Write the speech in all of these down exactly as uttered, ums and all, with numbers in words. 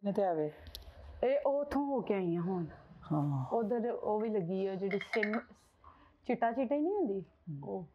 ਨੇ ਤੇ ਆਵੇ ਇਹ ਉਥੋਂ ਹੋ ਕੇ ਆਈ ਆ ਹੁਣ। ਹਾਂ ਉਧਰ ਉਹ ਵੀ ਲੱਗੀ ਆ ਜਿਹੜੀ ਸਿਮ ਚਿੱਟਾ ਚਿੱਟਾ ਹੀ ਨਹੀਂ ਹੁੰਦੀ ਉਹ।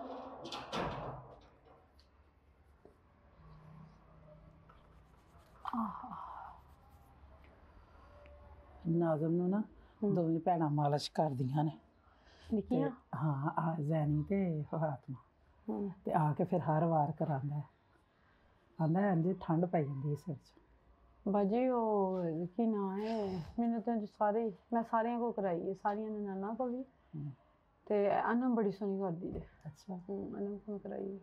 ਨਾਜ਼ਮ ਨੂੰ ਨਾ ਦੋਵੇਂ ਭੈਣਾਂ ਮਾਲਿਸ਼ ਕਰਦੀਆਂ ਨੇ ਨਿੱਕੀਆਂ। ਹਾਂ ਆ ਜ਼ੈਨੀ ਤੇ ਫਾਤਮਾ ਤੇ ਆ ਕੇ ਫਿਰ ਹਰ ਵਾਰ ਕਰਾਂਦਾ ਆਂਦਾ ਇੰਝ ਠੰਡ ਪੈ ਜਾਂਦੀ ਸਿਰ 'ਚ। ਬਾਜੀ ਉਹ ਕੀ ਨਾ ਹੈ ਮੈਨੂੰ ਤਾਂ ਸਾਰੇ ਮੈਂ ਸਾਰਿਆਂ ਕੋ ਕਰਾਈ ਹੈ, ਸਾਰੀਆਂ ਨੇ ਨਾਨਾ ਕੋ ਵੀ ਤੇ ਅਨਮ ਬੜੀ ਸੋਹਣੀ ਕਰਦੀ ਜੇ। ਅੱਛਾ ਅਨਮ ਕੋ ਕਰਾਈ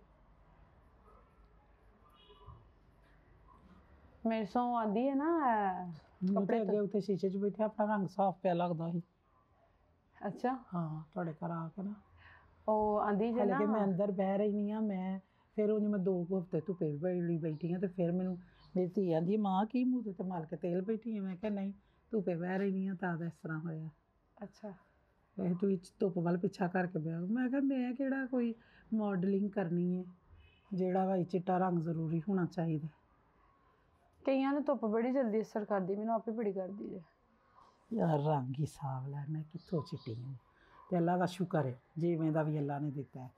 ਮੇਰੇ ਸੋਂ ਆਂਦੀ ਹੈ ਨਾ ਕੱਪੜੇ ਅੱਗੇ ਉੱਤੇ ਸ਼ੀਸ਼ੇ 'ਚ ਬੈਠੇ ਆਪਣਾ ਰੰਗ ਸਾਫ਼ ਪਿਆ ਲੱਗਦਾ ਸੀ। ਅੱਛਾ ਹਾਂ ਤੁਹਾਡੇ ਘਰ ਆ ਕੇ ਨਾ ਉਹ ਆਂਦੀ ਜੇ ਨਾ ਕਿ ਮੈਂ ਅੰਦਰ ਬਹਿ ਰਹੀ ਨਹੀਂ ਆ ਮੈਂ ਫਿਰ ਉਹਨੇ ਮੈਂ ਦੋ ਹਫ਼ਤੇ ਧੁੱਪੇ ਬੜੀ ਬੈਠੀ ਹਾਂ ਤੇ ਫਿਰ ਮੈਨੂੰ ਮੇਰੀ ਧੀ ਆਂਦੀ ਮਾਂ ਕੀ ਮੂੰਹ ਤੇ ਮਲ ਕੇ ਤੇਲ ਬੈਠੀ ਹੈ। ਮੈਂ ਕਿਹਾ ਨਹੀਂ ਧੁੱਪੇ ਬਹਿ ਰਹੀ ਨਹੀਂ ਆ ਤਾਂ ਇਸ ਤਰ੍ਹਾਂ ਹੋਇਆ। ਅੱਛਾ ਇਹ ਤੂੰ ਧੁੱਪ ਵੱਲ ਪਿੱਛਾ ਕਰਕੇ ਬਿਆ। ਮੈਂ ਕਿਹਾ ਮੈਂ ਕਿਹੜਾ ਕੋਈ ਮਾਡਲਿੰਗ ਕਰਨੀ ਹੈ ਜਿਹੜਾ ਭਾਈ ਚਿੱਟਾ ਰੰਗ ਜ਼ਰੂਰੀ ਹੋਣਾ ਚਾਹੀਦਾ। ਕਈਆਂ ਨੂੰ ਧੁੱਪ ਬੜੀ ਜਲਦੀ ਅਸਰ ਕਰਦੀ, ਮੈਨੂੰ ਆਪੇ ਬੜੀ ਕਰਦੀ ਜੇ। ਯਾਰ ਰੰਗ ਹੀ ਸਾਂਵਲਾ ਮੈਂ ਕਿੱਥੋਂ ਚਿੱਟੀ ਹਾਂ ਤੇ ਅੱਲਾ ਦਾ ਸ਼ੁਕਰ ਹੈ ਜਿਵੇਂ ਦਾ ਵੀ ਅੱਲਾ ਨੇ ਦਿੱਤਾ ਹੈ।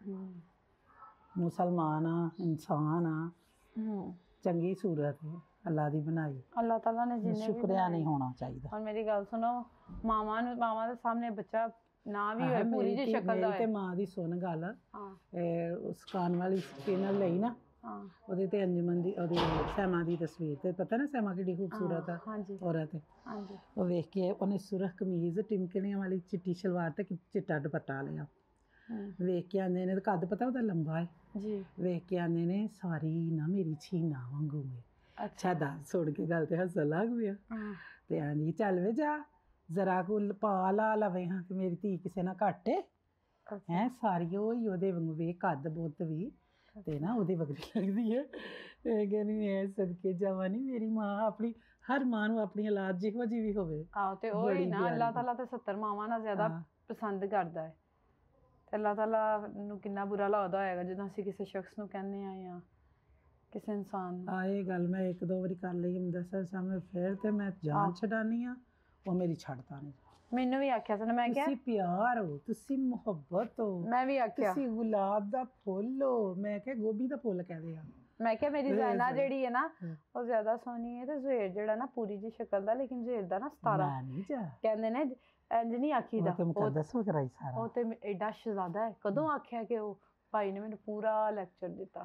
ਮੁਸਲਮਾਨ ਆ ਇਨਸਾਨ ਆ ਚੰਗੀ ਸੂਰਤ ਹੈ ਅੱਲਾ ਦੀ ਬਣਾਈ। ਅੱਲਾ ਤਾਲਾ ਨੇ ਜਿੰਨੇ ਵੀ ਸ਼ੁਕਰੀਆ ਨਹੀਂ ਹੋਣਾ ਚਾਹੀਦਾ। ਹੁਣ ਮੇਰੀ ਗੱਲ ਸੁਣੋ ਮਾਵਾਂ ਨੂੰ ਮਾਵਾਂ ਦੇ ਸਾਹਮਣੇ ਬੱਚਾ ਨਾ ਵੀ ਹੋਏ ਪੂਰੀ ਜਿਹੀ ਸ਼ਕਲ ਦਾ ਹੋਏ ਤੇ ਮਾਂ ਦੀ ਸੁਣ ਗੱਲ ਉਸ ਕਾਨ ਵਾਲੀ ਸਪਿਨਰ ਲਈ ਨਾ ਉਹਦੇ ਤੇ ਅੰਜਮਨ ਦੀ ਉਹਦੀ ਸੈਮਾ ਦੀ ਤਸਵੀਰ ਤੇ ਪਤਾ ਨਾ ਸੈਮਾ ਕਿੱਡੀ ਖੂਬਸੂਰਤ ਆ ਔਰਤ ਹੈ। ਉਹ ਵੇਖ ਕੇ ਉਹਨੇ ਸੁਰਖ ਕਮੀਜ਼ ਟਿਮਕਣੀਆਂ ਵਾਲੀ ਚਿੱਟੀ ਸਲਵਾਰ ਤੇ ਚਿੱਟਾ ਦੁਪੱਟਾ ਲਿਆ। ਵੇਖ ਕੇ ਆਂਦੇ ਨੇ ਕੱਦ ਪਤਾ ਉਹਦਾ ਲੰਬਾ ਹੈ ਜੀ। ਵੇਖ ਕੇ ਆਂਦੇ ਨੇ ਸਾਰੀ ਨਾ ਮੇਰੀ ਛੀਨਾ ਵਾਂਗੂ ਹੈ। ਅੱਛਾ ਦੱਸ ਸੁਣ ਕੇ ਗੱਲ ਤੇ ਹੱਸਣ ਲੱਗ ਪਿਆ ਤੇ ਆਂਦੀ ਚੱਲ ਵੇ ਜਾ ਜ਼ਰਾ ਕੋ ਪਾ ਲਾ ਲਵੇ ਹਾਂ ਤੇ ਮੇਰੀ ਧੀ ਕਿਸੇ ਨਾਲ ਘੱਟ ਹੈ ਹੈਂ ਸਾਰੀ ਉਹ ਹੀ ਉਹਦੇ ਵਾਂਗੂ ਵੇ ਕੱਦ ਬੁੱਤ ਵੀ ਤੇ ਨਾ ਉਹਦੀ ਵਗਦੀ ਲੱਗਦੀ ਹੈ। ਇਹ ਕਹਿੰਦੀ ਮੈਂ ਸਦਕੇ ਜਾਵਾਂ ਨਹੀਂ ਮੇਰੀ ਮਾਂ ਆਪਣੀ ਹਰ ਮਾਂ ਨੂੰ ਆਪਣੀ ਔਲਾਦ ਜਿਹੋ ਜਿਹੀ ਵੀ ਹੋਵੇ। ਆਹੋ ਤੇ ਉਹ ਹੀ ਨਾ ਅੱਲਾਹ ਤਾਲਾ ਤੇ ਸੱਤਰ ਮਾਵਾਂ ਨਾਲ ਜ਼ਿਆਦਾ ਪਸੰਦ ਕਰਦਾ ਹੈ ਤੇ ਅੱਲਾਹ ਤਾਲਾ ਨੂੰ ਕਿੰਨਾ ਬੁਰਾ ਲੱਗਦਾ ਹੋਏਗਾ ਜਦੋਂ ਅਸੀਂ ਕਿਸੇ ਸ਼ਖਸ ਨੂੰ ਕਹਿੰਦੇ ਆ ਜਾਂ ਕਿਸੇ ਇਨਸਾਨ ਨੂੰ। ਆ ਇਹ ਗੱਲ ਮੈਂ ਇੱਕ ਦੋ ਵਾਰੀ ਕਰ ਲਈ ਮੁਦੱਸਰ ਸਾਹਮਣੇ ਫਿਰ ਤੇ ਮੈਂ ਜਾਨ ਛਡਾਨੀ ਆ ਉਹ ਮੇਰੀ ਛੱਡਦਾ ਨਹੀਂ। ਮੈਨੂੰ ਵੀ ਆਖਿਆ ਸੀ ਮੈਂ ਕਿਹਾ ਤੁਸੀਂ ਪਿਆਰ ਹੋ ਤੁਸੀਂ ਮੁਹੱਬਤ ਹੋ। ਮੈਂ ਵੀ ਆਖਿਆ ਤੁਸੀਂ ਗੁਲਾਬ ਦਾ ਫੁੱਲ ਹੋ। ਮੈਂ ਕਿਹਾ ਗੋਭੀ ਦਾ ਫੁੱਲ ਕਹਦੇ ਆ। ਮੈਂ ਕਿਹਾ ਮੇਰੀ ਜ਼ੈਨਾ ਜਿਹੜੀ ਹੈ ਨਾ ਉਹ ਜ਼ਿਆਦਾ ਸੋਹਣੀ ਹੈ ਤੇ ਜ਼ੁਹੇਰ ਜਿਹੜਾ ਨਾ ਪੂਰੀ ਜਿਹੀ ਸ਼ਕਲ ਦਾ ਲੇਕਿਨ ਜ਼ੁਹੇਰ ਦਾ ਨਾ ਸਤਾਰਾ ਕਹਿੰਦੇ ਨੇ ਇੰਝ ਨਹੀਂ ਆਖੀਦਾ। ਉਹ ਤੇ ਐਡਾ ਸ਼ਹਿਜ਼ਾਦਾ ਹੈ। ਕਦੋਂ ਆਖਿਆ ਕਿ ਉਹ ਭਾਈ ਨੇ ਮੈਨੂੰ ਪੂਰਾ ਲੈਕਚਰ ਦਿੱਤਾ।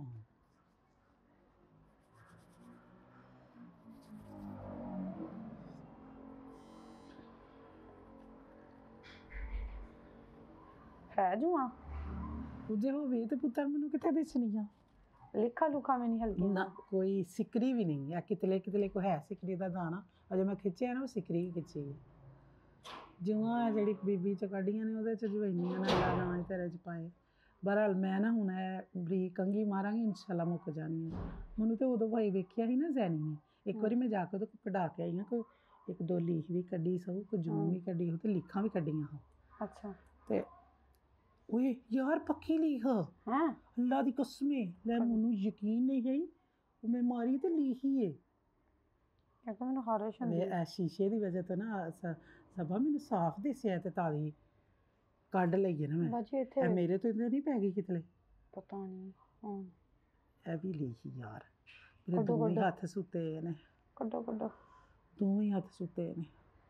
ਹੈ ਜੂਆਂ ਦੂਜੇ ਹੋਵੇ ਤੇ ਪੁੱਤਰ ਮੈਨੂੰ ਕਿੱਥੇ ਦਿਸਣੀ ਆ। ਲਿਖਾ ਲੁਖਾ ਮੈਂ ਨਹੀਂ ਹਲਕੀ ਨਾ ਕੋਈ ਸਿਕਰੀ ਵੀ ਨਹੀਂ ਹੈ। ਕਿਤਲੇ ਕਿਤਲੇ ਕੋ ਹੈ ਸਿਕਰੀ ਦਾ ਦਾਣਾ ਅਜੇ ਮੈਂ ਖਿੱਚਿਆ ਨਾ ਉਹ ਸਿਕਰੀ ਖਿੱਚੀ ਜੂਆਂ ਜਿਹੜੀ ਬੀਬੀ ਚ ਕੱਢੀਆਂ ਨੇ ਉਹਦੇ ਚ ਜਵੈਨੀਆਂ ਨੇ ਅੱਲਾ ਨਾ ਤੇਰੇ ਚ ਪਾਏ। ਬਹਰਹਾਲ ਮੈਂ ਨਾ ਹੁਣ ਇਹ ਬਰੀਕ ਕੰਘੀ ਮਾਰਾਂਗੀ ਇਨਸ਼ਾਅੱਲਾ ਮੁੱਕ ਜਾਣੀ ਹੈ। ਮੈਨੂੰ ਤੇ ਉਦੋਂ ਭਾਈ ਵੇਖਿਆ ਸੀ ਨਾ ਜ਼ੈਨੀ ਨੇ ਇੱਕ ਵਾਰੀ ਮੈਂ ਜਾ ਕੇ ਉਹਦੇ ਕੋਲ ਕਢਾ ਕੇ ਆਈ ਹਾਂ ਕੋਈ ਇੱਕ ਦੋ ਲੀਖ ਵੀ ਕੱਢੀ ਸੋ ਕੋਈ ਜੂਨ ਵੀ ਕੱਢੀ ਹੋ ਤੇ ਲਿਖਾਂ ਵੀ ਕੱਢੀਆਂ ਹੋ। ਅੱਛਾ ਤੇ ਓਏ ਯਾਰ ਪੱਕੀ ਲੀਖ ਹੈ ਅੱਲਾ ਦੀ ਕਸਮੇ ਲੈ ਮੈਨੂੰ ਯਕੀਨ ਨਹੀਂ ਹੈ ਉਹ ਮੈਂ ਮਾਰੀ ਤੇ ਲਿਖੀ ਹੈ ਕਿਉਂਕਿ ਮੈਨੂੰ ਖਾਰਿਸ਼ ਹੁੰਦੀ ਹੈ। ਸ਼ੀਸ਼ੇ ਦੀ ਵਜ੍ਹਾ ਤੋਂ ਨਾ ਸਭਾ ਮੈਨੂੰ ਸਾਫ਼ ਦਿਸਿਆ ਤੇ ਤਾਲੀ ਕੱਢ ਲਈਏ ਨਾ ਮੈਂ ਮੇਰੇ ਤੋਂ ਇੱਧਰ ਨਹੀਂ ਪੈ ਗਈ ਕਿਤਲੇ ਪਤਾ ਨਹੀਂ ਹਾਂ ਇਹ ਵੀ ਲਿਖੀ ਯਾਰ ਮੇਰੇ ਦੋਵੇਂ ਹੱਥ ਸੁੱਤੇ ਨੇ। ਕੱਢੋ ਕੱਢੋ ਦੋਵੇਂ ਹੱਥ ਸੁੱਤੇ ਨੇ।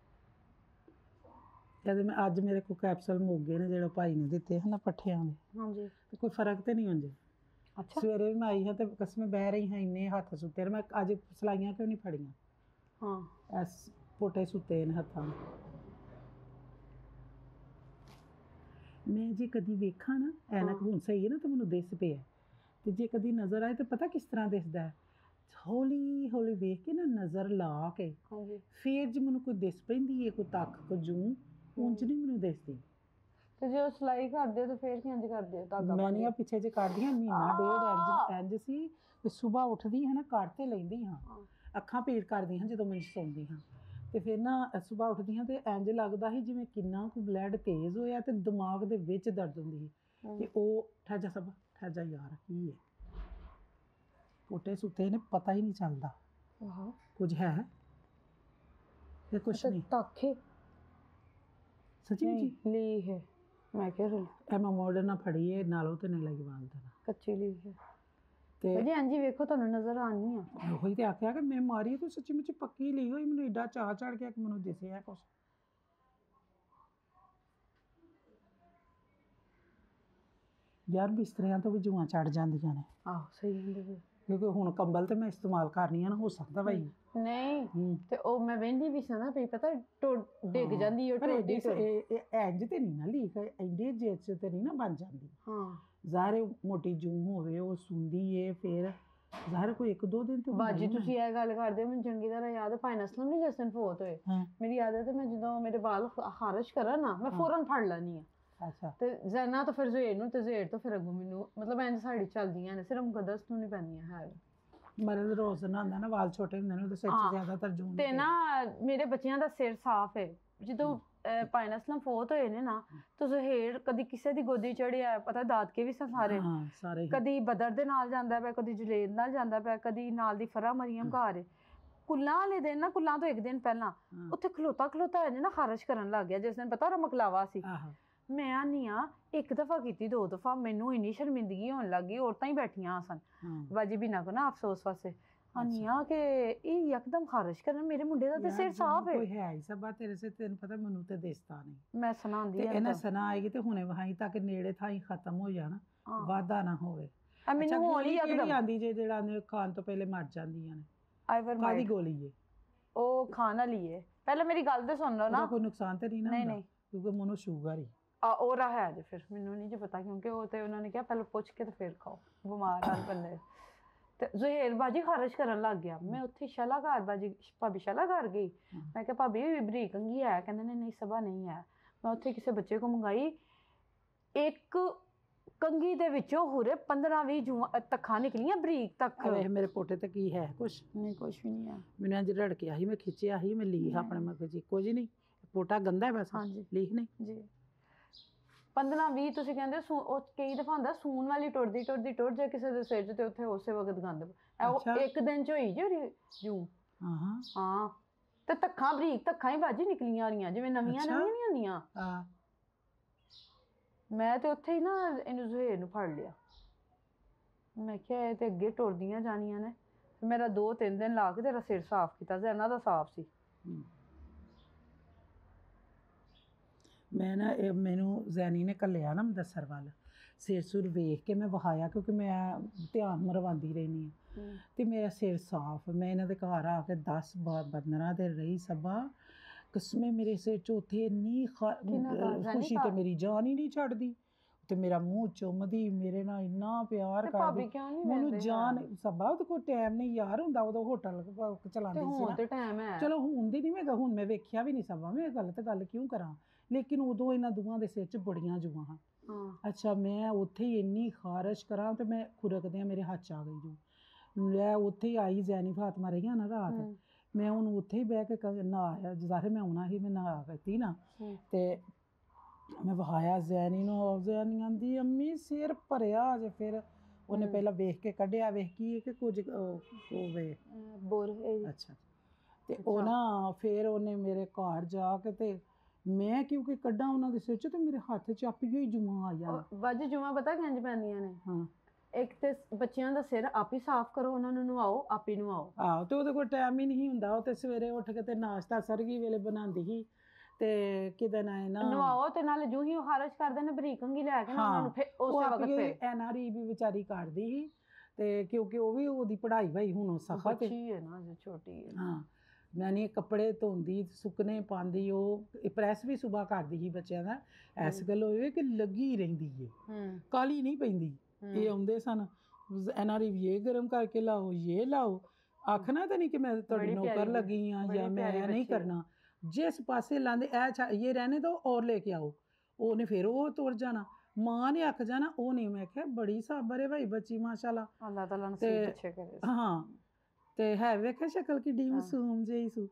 ਜਦ ਮੈਂ ਅੱਜ ਮੇਰੇ ਕੋਲ ਕੈਪਸੂਲ ਮੁੱਕ ਗਏ ਨੇ ਜਿਹੜੇ ਭਾਈ ਨੇ ਦਿੱਤੇ ਹਨ ਨਾ ਪੱਠਿਆਂ ਦੇ। ਹਾਂਜੀ ਤੇ ਕੋਈ ਫਰਕ ਤੇ ਨਹੀਂ ਹੁੰਦੇ। ਅੱਛਾ ਸਵੇਰੇ ਵੀ ਮੈਂ ਆਈ ਹਾਂ ਤੇ ਕਸਮੇ ਬਹਿ ਰਹੀ ਹਾਂ ਇੰਨੇ ਹੱਥ ਸੁੱਤੇ ਮੈਂ ਅੱਜ ਸਲਾਈਆਂ ਕਿਉਂ ਨਹੀਂ ਫੜੀਆਂ। ਹਾਂ ਐਸ ਪੋਟੇ ਸੁੱਤੇ ਨੇ ਹੱਥਾਂ ਮੈਂ ਜੇ ਕਦੀ ਵੇਖਾਂ ਨਾ ਐਨਕ ਹੁਣ ਸਹੀ ਹੈ ਨਾ ਤਾਂ ਮੈਨੂੰ ਦਿਸ ਪਿਆ ਤੇ ਜੇ ਕਦੀ ਨਜ਼ਰ ਆਏ ਤਾਂ ਪਤਾ ਕਿਸ ਤਰ੍ਹਾਂ ਦਿਸਦਾ ਹੈ ਹੌਲੀ ਹੌਲੀ ਵੇਖ ਕੇ ਨਾ ਨਜ਼ਰ ਲਾ ਕੇ ਫਿਰ ਜੇ ਮੈਨੂੰ ਕੋਈ ਦਿਸ ਪੈਂਦੀ ਹੈ ਕੋਈ ਤੱਕ ਕੋ ਜੂੰ ਉਂਝ ਨਹੀਂ ਮੈਨੂੰ ਦਿਸਦੀ। ਤੇ ਜੇ ਸਿਲਾਈ ਕਰਦੇ ਹੋ ਤਾਂ ਫਿਰ ਕੀ ਇੰਝ ਕਰਦੇ ਹੋ ਧਾਗਾ ਮੈਂ ਨਹੀਂ ਪਿੱਛੇ ਜੇ ਕਰਦੀ ਹਾਂ ਮਹੀਨਾ ਡੇਢ ਇੰਝ ਇੰਝ ਸੀ ਤੇ ਸਵੇਰ ਉੱਠਦੀ ਹਾਂ ਨਾ ਕੱਢ ਤੇ ਲੈਂਦੀ ਹਾਂ ਅੱਖਾਂ ਪੀੜ ਕਰਦੀ ਹਾਂ ਜਦੋਂ ਮੈਂ ਸੌਂਦੀ ਹਾਂ ਤੇ ਫਿਰ ਨਾ ਸਵੇਰ ਉੱਠਦੀ ਹਾਂ ਤੇ ਇੰਝ ਲੱਗਦਾ ਸੀ ਜਿਵੇਂ ਕਿੰਨਾ ਕੁ ਬਲੱਡ ਤੇਜ਼ ਹੋਇਆ ਤੇ ਦਿਮਾਗ ਦੇ ਵਿੱਚ ਦਰਦ ਹੁੰਦੀ ਸੀ ਤੇ ਉਹ ਠਹਿਜਾ ਸਭ ਠਹਿਜਾ ਯਾਰ ਕੀ ਹੈ ਪੋਟੇ ਸੁੱਤੇ ਨੇ ਪਤਾ ਹੀ ਨਹੀਂ ਚੱਲਦਾ ਆਹੋ ਕੁਝ ਹੈ ਇਹ ਕੁਛ ਅੱਛਾ, ਨਹੀਂ ਤੱਕ ਹੈ ਸੱਚੀ ਨਹੀਂ ਮੁੱਚੀ ਲੀ ਹੈ ਮੈਂ ਕਿਹਾ ਲੀ ਇਹ ਮੈਂ ਮੋੜ ਨਾ ਫੜੀ ਹੈ ਨਾਲੋਂ ਤੇ ਨਹੀਂ ਲੱਗੀ ਬਾਲ ਤੇਰਾ ਕੱਚੀ ਲੀ ਹੈ ਤੇ ਭਾਜੀ ਹਾਂਜੀ ਵੇਖੋ ਤੁਹਾਨੂੰ ਨਜ਼ਰ ਆਣੀ ਆ ਉਹੀ ਤੇ ਆਖਿਆ ਕਿ ਮੈਂ ਮਾਰੀ ਤੂੰ ਸੱਚੀ ਮੁੱਚੀ ਪੱਕੀ ਲਈ ਹੋਈ ਮੈਨੂੰ ਏਡਾ ਚਾਹ ਚੜ ਗਿਆ ਕਿ ਮੈਨੂੰ ਦਿਸਿਆ ਕੁਛ ਯਾਰ ਬਿਸਤਰਿਆਂ ਤੋਂ ਵੀ ਜੂਆਂ ਚੜ ਜਾਂਦੀਆਂ ਨੇ ਆਹੋ ਸਹੀ ਹੁੰਦੇ ਫਿਰ ਕਿਉਂਕਿ ਹੁਣ ਕੰਬਲ ਤੇ ਮੈਂ ਇਸਤੇਮਾਲ ਕਰਨੀ ਆ ਨਾ ਹੋ ਸਕਦਾ ਭਾਈ ਨਹੀਂ ਹੂੰ ਤੇ ਉਹ ਮੈਂ ਵਹਿੰਦੀ ਵੀ ਸੀ ਨਾ ਵੀ ਪਤਾ ਟੁੱਟ ਡਿੱਗ ਜਾਂਦੀ ਉਹ ਪਰ ਟੁੱਟਦੀ ਐਡੀ ਇਹ ਇਹ ਇੰਜ ਤੇ ਨਹੀਂ ਨਾ ਲੀਕ ਐਡੀ ਜੇਚ ਤੇ ਨਹੀਂ ਨਾ ਬਣ ਜਾਂਦੀ ਹਾਂ ਜ਼ਾਹਰ ਮੋਟੀ ਜੂੰ ਹੋਵੇ ਉਹ ਸੁੰਦੀ ਏ ਫਿਰ ਜ਼ਾਹਰ ਕੋਈ ਇੱਕ ਦੋ ਦਿਨ ਤੇ ਹੁੰਦਾ ਬਾਜੀ ਹੀ ਨਾ। ਤੁਸੀਂ ਇਹ ਗੱਲ ਕਰਦੇ ਹੋ ਮੈਨੂੰ ਚੰਗੀ ਤਰ੍ਹਾਂ ਯਾਦ ਹੈ ਭਾਈ ਨਸਲਮ ਨਹੀਂ ਜਿਸ ਦਿਨ ਫੋਤ ਹੋਏ ਹਾਂ ਮੇਰੀ ਆਦਤ ਹੈ ਮੈਂ ਜਦੋਂ ਮੇਰੇ ਵਾਲ ਖਾਰਸ਼ ਕਰਾਂ ਨਾ ਮੈਂ ਫੌਰਨ ਫੜ ਲੈਣੀ ਆ ਅੱਛਾ ਤੇ ਜ਼ੈਨਾ ਤਾਂ ਫਿਰ ਜ਼ੁਹੇਰ ਨੂੰ ਤੇ ਜ਼ੁਹੇਰ ਤੋਂ ਫਿਰ ਅੱਗੋਂ ਮੈਨੂੰ ਮਤਲਬ ਇੰਜ ਸਾਈਡ ਚੱਲਦੀਆਂ ਨੇ ਸਿਰਫ ਮੁਕੱਦਸ ਨੂੰ ਨਹੀਂ ਪੈਂਦੀਆਂ ਹੈ ਮਰਦ ਰੋਜ਼ ਨਾ ਹੁੰਦਾ ਨਾ ਵਾਲ ਛੋਟੇ ਹੁੰਦੇ ਨੇ ਉਹਦੇ ਸਿਰ 'ਚ ਜ਼ਿਆਦਾਤਰ ਜੂੰ ਤੇ ਨਾ ਮੇਰੇ ਬੱਚਿਆਂ ਦਾ ਸਿਰ ਸਾਫ਼ ਹੈ ਜਦੋਂ ਭਾਈ ਨਸਲਮ ਫੋਤ ਹੋਏ ਨੇ ਨਾ ਤਾਂ ਜ਼ੁਹੇਰ ਕਦੀ ਕਿਸੇ ਦੀ ਗੋਦੀ ਚੜਿਆ ਪਤਾ ਦਾਦਕੇ ਵੀ ਸਨ ਸਾਰੇ ਹਾਂ ਸਾਰੇ ਕਦੀ ਬਦਰ ਦੇ ਨਾਲ ਜਾਂਦਾ ਪਿਆ ਕਦੀ ਜੁਲੇਦ ਨਾਲ ਜਾਂਦਾ ਪਿਆ ਕਦੀ ਨਾਲ ਦੀ ਫਰਾ ਮਰੀਮ ਘਰ ਕੁੱਲਾਂ ਵਾਲੇ ਦਿਨ ਨਾ ਕੁੱਲਾਂ ਤੋਂ ਇੱਕ ਦਿਨ ਪਹਿਲਾਂ ਉੱਥੇ ਖਲੋਤਾ ਖਲੋਤਾ ਹੋ ਨਾ ਖਾਰਸ਼ ਕਰਨ ਲੱਗ ਗਿਆ ਜਿਸ ਦਿਨ ਪਤਾ ਉਹ ਮਕਲਾਵਾ ਸੀ ਮੈਂ ਆਨੀ ਆ ਇੱਕ ਦਫਾ ਕੀਤੀ ਦੋ ਦਫਾ ਮੈਨੂੰ ਇੰਨੀ ਸ਼ਰਮਿੰਦਗੀ ਹੋਣ ਲੱਗੀ ਔਰਤਾਂ ਹੀ ਬੈਠੀਆਂ ਸਨ ਵਾਜੀ ਬਿਨਾ ਕੋ ਨਾ ਅਫਸੋਸ ਵਾਸਤੇ ਆਨੀ ਆ ਕਿ ਇਹ ਯਕਦਮ ਖਾਰਸ਼ ਕਰਨ ਮੇਰੇ ਮੁੰਡੇ ਦਾ ਤੇ ਸਿਰ ਸਾਫ਼ ਹੈ ਕੋਈ ਹੈ ਹੀ ਸਭਾ ਤੇਰੇ ਸੇ ਤੈਨੂੰ ਪਤਾ ਮੈਨੂੰ ਤੇ ਦਿਸਦਾ ਨਹੀਂ ਮੈਂ ਸੁਣਾਉਂਦੀ ਤੇ ਇਹਨਾਂ ਸਨਾ ਆਏਗੀ ਤੇ ਹੁਣੇ ਵਹਾਈ ਤੱਕ ਨੇੜੇ ਥਾਈ ਖਤਮ ਹੋ ਜਾਣਾ ਵਾਧਾ ਨਾ ਹੋਵੇ ਆ ਮੈਨੂੰ ਹੋਲੀ ਯਕਦਮ ਆਂਦੀ ਜੇ ਜਿਹੜਾ ਨੇ ਖਾਣ ਤੋਂ ਪਹਿਲੇ ਮਰ ਜਾਂਦੀਆਂ ਨੇ ਆਈਵਰ ਕਾਦੀ ਗੋਲੀ ਏ ਉਹ ਖਾਣ ਵਾਲੀ ਏ ਪਹਿਲਾਂ ਮੇਰੀ ਗੱਲ ਤੇ ਸੁਣ ਲਓ ਨਾ ਕੋਈ ਨੁਕਸਾਨ ਤੇ ਨਹੀਂ ਨਾ ਨਹੀਂ ਨਹੀਂ ਕਿਉਂਕਿ ਮੈਨੂੰ ਸ਼ੂਗਰ ਹੀ ਆ ਉਹ ਰਹਾ ਹੈ ਜੇ ਫਿਰ ਮੈਨੂੰ ਨਹੀਂ ਜੇ ਪਤਾ ਕਿਉਂਕਿ ਉਹ ਤੇ ਉਹਨਾਂ ਨੇ ਕਿਹਾ ਪਹਿਲਾਂ ਪੁੱਛ ਕੇ ਤੇ ਫਿਰ ਖਾਓ ਬਿਮਾਰ ਹਾਲ ਬੰਦੇ ਤੇ ਜ਼ੁਹੇਰ ਬਾਜੀ ਖਾਰਸ਼ ਕਰਨ ਲੱਗ ਗਿਆ ਮੈਂ ਉੱਥੇ ਸ਼ਲਾ ਘਰ ਬਾਜੀ ਭਾਬੀ ਸ਼ਲਾ ਘਰ ਗਈ ਮੈਂ ਕਿਹਾ ਭਾਬੀ ਬਰੀਕ ਕੰਗੀ ਹੈ ਕਹਿੰਦੇ ਨੇ ਨਹੀਂ ਸਭਾ ਨਹੀਂ ਹੈ ਮੈਂ ਉੱਥੇ ਕਿਸੇ ਬੱਚੇ ਕੋ ਮੰਗਾਈ ਇੱਕ ਕੰਗੀ ਦੇ ਵਿੱਚੋਂ ਹੁਰੇ ਪੰਦਰਾਂ ਵੀਹ ਜੂਆਂ ਤੱਖਾਂ ਨਿਕਲੀਆਂ ਬਰੀਕ ਤੱਕ ਵੇਖ ਮੇਰੇ ਪੋਟੇ ਤੇ ਕੀ ਹੈ ਕੁਛ ਨਹੀਂ ਕੁਛ ਵੀ ਨਹੀਂ ਹੈ ਮੈਨੂੰ ਅੱਜ ਰੜਕਿਆ ਸੀ ਮੈਂ ਖਿੱਚਿਆ ਸੀ ਮੈਂ ਲੀਹ ਆਪਣੇ ਮਗਰ ਜੀ ਕੁਝ ਨਹੀਂ ਪੋਟਾ ਗੰਦਾ ਹੈ ਬਸ ਹਾਂਜੀ ਲੀਹ ਨਹੀਂ ਜੀ ਪੰਦਰਾਂ ਵੀਹ ਤੁਸੀਂ ਕਹਿੰਦੇ ਉਹ ਕਈ ਦਫਾ ਹੁੰਦਾ ਸੂਨ ਵਾਲੀ ਟੁੱਟਦੀ ਟੁੱਟਦੀ ਟੁੱਟ ਜੇ ਕਿਸੇ ਦੇ ਸਿਰ 'ਚ ਤੇ ਉੱਥੇ ਉਸੇ ਵਕਤ ਗੰਦ ਉਹ ਇੱਕ ਦਿਨ 'ਚ ਹੋਈ ਜੀ ਜੂ ਹਾਂ ਹਾਂ ਹਾਂ ਤੇ ਤੱਖਾਂ ਬਰੀਕ ਤੱਖਾਂ ਹੀ ਬਾਜੀ ਨਿਕਲੀਆਂ ਰਹੀਆਂ ਜਿਵੇਂ ਨਵੀਆਂ ਨਵੀਆਂ ਨਹੀਂ ਹੁੰਦੀਆਂ ਹਾਂ ਮੈਂ ਤੇ ਉੱਥੇ ਹੀ ਨਾ ਇਹਨੂੰ ਜ਼ੁਹੇਰ ਨੂੰ ਫੜ ਲਿਆ ਮੈਂ ਕਿਹਾ ਇਹ ਤੇ ਅੱਗੇ ਟੁਰਦੀਆਂ ਜਾਣੀਆਂ ਨੇ ਮੇਰਾ ਦੋ ਤਿੰਨ ਦਿਨ ਲਾ ਕੇ ਤੇਰਾ ਸਿਰ ਸਾਫ਼ ਕੀਤਾ ਸੀ ਇਹਨਾਂ ਦਾ ਸਾਫ਼ ਸੀ ਮੈਂ ਨਾ ਇਹ ਮੈਨੂੰ ਜ਼ੈਨੀ ਨੇ ਘੱਲਿਆ ਨਾ ਮੁਦੱਸਰ ਵੱਲ ਸਿਰ ਸੁਰ ਵੇਖ ਕੇ ਮੈਂ ਵਹਾਇਆ ਕਿਉਂਕਿ ਮੈਂ ਧਿਆਨ ਮਰਵਾਉਂਦੀ ਰਹਿੰਦੀ ਹਾਂ ਤੇ ਮੇਰਾ ਸਿਰ ਸਾਫ਼ ਮੈਂ ਇਹਨਾਂ ਦੇ ਘਰ ਆ ਕੇ ਦਸ ਪੰਦਰਾਂ ਦਿਨ ਰਹੀ ਸਭਾ ਕਸਮੇ ਮੇਰੇ ਸਿਰ 'ਚ ਉੱਥੇ ਇੰਨੀ ਖੁਸ਼ੀ ਤੇ ਮੇਰੀ ਜਾਨ ਹੀ ਨਹੀਂ ਛੱਡਦੀ ਤੇ ਮੇਰਾ ਮੂੰਹ ਚੁੰਮਦੀ ਮੇਰੇ ਨਾਲ ਇੰਨਾ ਪਿਆਰ ਕਰਦੀ ਮੈਨੂੰ ਜਾਨ ਸਭਾ ਉਹਦੇ ਕੋਲ ਟਾਈਮ ਨਹੀਂ ਯਾਰ ਹੁੰਦਾ ਉਦੋਂ ਹੋਟਲ ਚਲਾਉਂਦੀ ਸੀ ਨਾ ਚਲੋ ਹੁਣ ਦੀ ਨਹੀਂ ਮੈਂ ਹੁਣ ਮੈਂ ਵੇਖਿਆ ਵੀ ਨਹੀਂ ਸਭਾ ਮੈਂ ਗਲਤ ਗੱਲ ਕਿਉਂ ਕਰਾਂ ਲੇਕਿਨ ਉਦੋਂ ਇਹਨਾਂ ਦੋਵਾਂ ਦੇ ਸਿਰ 'ਚ ਬੜੀਆਂ ਜੂਆਂ ਹਾਂ ਅੱਛਾ ਮੈਂ ਉੱਥੇ ਹੀ ਇੰਨੀ ਖਾਰਸ਼ ਕਰਾਂ ਤੇ ਮੈਂ ਖੁਰਕਦਿਆਂ ਮੇਰੇ ਹੱਥ 'ਚ ਆ ਗਈ ਜੂ ਲੈ ਉੱਥੇ ਹੀ ਆਈ ਜ਼ੈਨੀ ਫਾਤਮਾ ਰਹੀਆਂ ਨਾ ਰਾਤ ਮੈਂ ਉਹਨੂੰ ਉੱਥੇ ਹੀ ਬਹਿ ਕੇ ਨਹਾਇਆ ਜ਼ਾਹਿਰ ਮੈਂ ਆਉਣਾ ਸੀ ਮੈਂ ਨਹਾ ਕੀਤੀ ਨਾ ਤੇ ਮੈਂ ਵਹਾਇਆ ਜ਼ੈਨੀ ਨੂੰ ਜ਼ੈਨੀ ਆਂਦੀ ਅੰਮੀ ਸਿਰ ਭਰਿਆ ਜੇ ਫਿਰ ਉਹਨੇ ਪਹਿਲਾਂ ਵੇਖ ਕੇ ਕੱਢਿਆ ਵੇਖ ਕੀ ਕਿ ਕੁਝ ਹੋਵੇ ਬੋਰ ਅੱਛਾ ਤੇ ਉਹ ਨਾ ਫਿਰ ਉਹਨੇ ਮੇਰੇ ਘਰ ਜਾ ਕੇ ਤੇ ਮੈਂ ਕਿਉਂਕਿ ਕੱਢਾਂ ਉਹਨਾਂ ਦੇ ਸਿਰ 'ਚ ਤੇ ਮੇਰੇ ਹੱਥ 'ਚ ਆਪੀ ਹੋਈ ਜੂਆਂ ਆਈਆਂ ਵੱਜ ਜੂਆਂ ਪਤਾ ਕਿੰਝ ਪੈਂਦੀਆਂ ਨੇ ਹਾਂ ਇੱਕ ਤੇ ਬੱਚਿਆਂ ਦਾ ਸਿਰ ਆਪ ਹੀ ਸਾਫ਼ ਕਰੋ ਉਹਨਾਂ ਨੂੰ ਨਵਾਓ ਆਪ ਹੀ ਨਵਾਓ ਆਹੋ ਤੇ ਉਹਦੇ ਕੋਲ ਟਾਈਮ ਹੀ ਨਹੀਂ ਹੁੰਦਾ ਉਹ ਤੇ ਸਵੇਰੇ ਉੱਠ ਕੇ ਤੇ ਨਾਸ਼ਤਾ ਸਰਗੀ ਵੇਲੇ ਬਣਾਉਂਦੀ ਸੀ ਤੇ ਕਿਤੇ ਨਾ ਨਾ ਨਵਾਓ ਤੇ ਨਾਲ ਜੂ ਹੀ ਉਹ ਖਾਰਸ਼ ਕਰਦੇ ਨੇ ਬਰੀਕ ਕੰਗੀ ਲੈ ਕੇ ਨਾ ਉਹਨਾਂ ਨੂੰ ਫਿਰ ਉਸੇ ਵਕਤ ਫਿਰ ਐਨ ਆਰ ਈ ਵੀ ਵਿਚਾਰੀ ਕਰਦੀ ਸੀ ਤੇ ਕਿਉਂਕਿ ਉਹ ਵੀ ਉਹਦੀ ਪੜ੍ਹਾਈ ਭਾਈ ਹੁਣ ਸਖਤ ਹੈ ਨਾ ਜੇ ਛੋਟੀ ਹੈ ਹਾਂ ਮੈਂ ਨਹੀਂ ਕੱਪੜੇ ਧੋਂਦੀ ਸੁੱਕਨੇ ਪਾਉਂਦੀ ਉਹ ਪ੍ਰੈਸ ਵੀ ਸੁਬਾ ਕਰਦੀ ਸੀ ਬੱਚਿਆਂ ਦਾ ਐਸ ਗੱਲ ਹੋਵੇ ਕਿ ਲੱਗੀ ਰਹਿੰਦੀ ਏ ਕਾਲੀ ਨਹੀਂ ਪੈਂਦੀ ਇਹ ਆਉਂਦੇ ਸਨ ਐਨ ਆਰ ਈ ਵੀ ਇਹ ਗਰਮ ਕਰਕੇ ਲਾਓ ਇਹ ਲਾਓ ਆਖਣਾ ਤਾਂ ਨਹੀਂ ਕਿ ਮੈਂ ਤੁਹਾਡੀ ਨੌਕਰ ਲੱਗੀ ਹਾਂ ਜਾਂ ਮੈਂ ਨਹੀਂ ਕਰਨਾ ਜਿਸ ਪਾਸੇ ਲਾਂਦੇ ਇਹ ਇਹ ਰਹਿਣੇ ਤਾਂ ਔਰ ਲੈ ਕੇ ਆਓ ਉਹਨੇ ਫਿਰ ਉਹ ਤੁਰ ਜਾਣਾ ਮਾਂ ਨੇ ਆਖ ਜਾਣਾ ਉਹ ਨਹੀਂ ਮੈਂ ਕਿਹਾ ਬੜੀ ਸਾਬਰ ਹੈ ਭਾਈ ਬੱਚੀ ਮਾਸ਼ਾਅੱਲਾ ਅੱਲਾਹ ਤਾਲਾ ਨਸੀਬ ਅੱਛੇ ਕਰੇ ਹਾਂ ਤੇ ਹੈ ਵੇਖਿਆ ਸ਼ਕਲ ਕਿੱਡੀ ਮਾਸੂਮ ਜਿਹੀ ਸੀ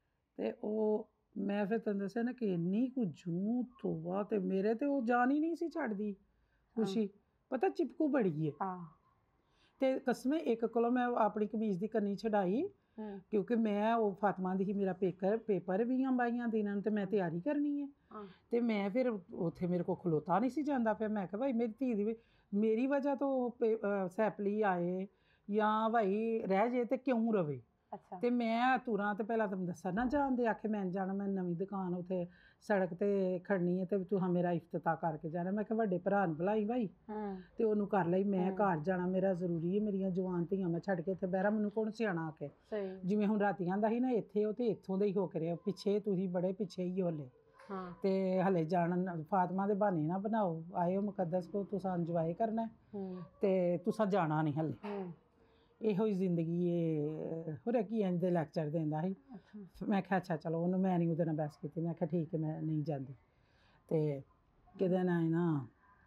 ਤੇ ਉਹ ਮੈਂ ਫਿਰ ਤੈਨੂੰ ਦੱਸਿਆ ਨਾ ਕਿ ਇੰਨੀ ਕੁ ਜੂੰ ਤੋਬਾ ਤੇ ਮੇਰੇ ਤੇ ਉਹ ਜਾਨ ਹੀ ਨਹੀਂ ਸੀ ਛੱਡਦੀ ਖੁਸ਼ੀ ਪਤਾ ਚਿਪਕੂ ਬੜੀ ਹੈ ਤੇ ਕਸਮੇ ਇੱਕ ਕੋਲੋਂ ਮੈਂ ਆਪਣੀ ਕਮੀਜ਼ ਦੀ ਕੰਨੀ ਛਡਾਈ ਕਿਉਂਕਿ ਮੈਂ ਉਹ ਫਾਤਮਾ ਦੀ ਹੀ ਮੇਰਾ ਪੇਪਰ ਪੇਪਰ ਵੀ ਆ ਬਾਈਆਂ ਦਿਨਾਂ ਨੂੰ ਤੇ ਮੈਂ ਤਿਆਰੀ ਕਰਨੀ ਹੈ ਤੇ ਮੈਂ ਫਿਰ ਉੱਥੇ ਮੇਰੇ ਕੋਲ ਖਲੋਤਾ ਨਹੀਂ ਸੀ ਜਾਂਦਾ ਪਿਆ। ਮੈਂ ਕਿਹਾ ਭਾਈ ਮੇਰੀ ਧੀ ਦੀ ਮੇਰੀ ਵਜ੍ਹਾ ਤੋਂ ਸੈਪਲੀ ਆਏ ਜਾਂ ਭਾਈ ਰਹਿ ਜੇ ਤੇ ਕਿਉਂ ਰਵੇ। ਤੇ ਮੈਂ ਤੁਰਾਂ ਤੇ ਪਹਿਲਾਂ ਤੁਹਾਨੂੰ ਦੱਸਾਂ ਨਾ ਜਾਣਦੇ ਆਖੇ ਮੈਂ ਜਾਣਾ, ਮੈਂ ਨਵੀਂ ਦੁਕਾਨ ਉੱਥੇ ਸੜਕ ਤੇ ਖੜਨੀ ਹੈ ਤੇ ਤੂੰ ਮੇਰਾ ਇਫਤਤਾਹ ਕਰਕੇ ਜਾਣਾ। ਮੈਂ ਕਿਹਾ ਵੱਡੇ ਭਰਾ ਨੂੰ ਬੁਲਾਈ ਭਾਈ ਤੇ ਉਹਨੂੰ ਕਰ ਲਈ, ਮੈਂ ਘਰ ਜਾਣਾ ਮੇਰਾ ਜ਼ਰੂਰੀ ਹੈ, ਮੇਰੀਆਂ ਜਵਾਨ ਧੀਆਂ ਮੈਂ ਛੱਡ ਕੇ ਇੱਥੇ ਬਹਿਰਾ ਮੈਨੂੰ ਕੌਣ ਸਿਆਣਾ ਆ ਕੇ। ਜਿਵੇਂ ਹੁਣ ਰਾਤੀਆਂ ਦਾ ਸੀ ਨਾ ਇੱਥੇ ਉਹ ਤੇ ਇੱਥੋਂ ਦੇ ਹੀ ਹੋ ਕੇ ਰਿਹਾ, ਪਿੱਛੇ ਤੁਸੀਂ ਬੜੇ ਪਿੱਛੇ ਹੀ ਹਲੇ ਤੇ ਹਲੇ ਜਾਣ ਫਾਤਮਾ ਦੇ ਬਹਾਨੇ ਨਾ ਬਣਾਓ, ਆਏ ਹੋ ਮੁਕੱਦਸ ਕੋ ਤੁਸੀਂ ਇੰਜੋਏ ਕਰਨਾ ਤੇ ਤੁਸੀਂ ਜਾਣਾ ਨਹੀਂ ਹਲੇ। ਇਹੋ ਹੀ ਜ਼ਿੰਦਗੀ ਏ। ਹੋਰ ਕੀ ਇੰਝ ਦੇ ਲੈਕਚਰ ਦਿੰਦਾ ਸੀ। ਮੈਂ ਕਿਹਾ ਅੱਛਾ ਚਲੋ ਉਹਨੂੰ ਮੈਂ ਨਹੀਂ ਉਹਦੇ ਨਾਲ ਬਹਿਸ ਕੀਤੀ। ਮੈਂ ਕਿਹਾ ਠੀਕ ਹੈ ਮੈਂ ਨਹੀਂ ਜਾਂਦੀ। ਤੇ ਕਿਹਦੇ ਨਾਲ ਨਾ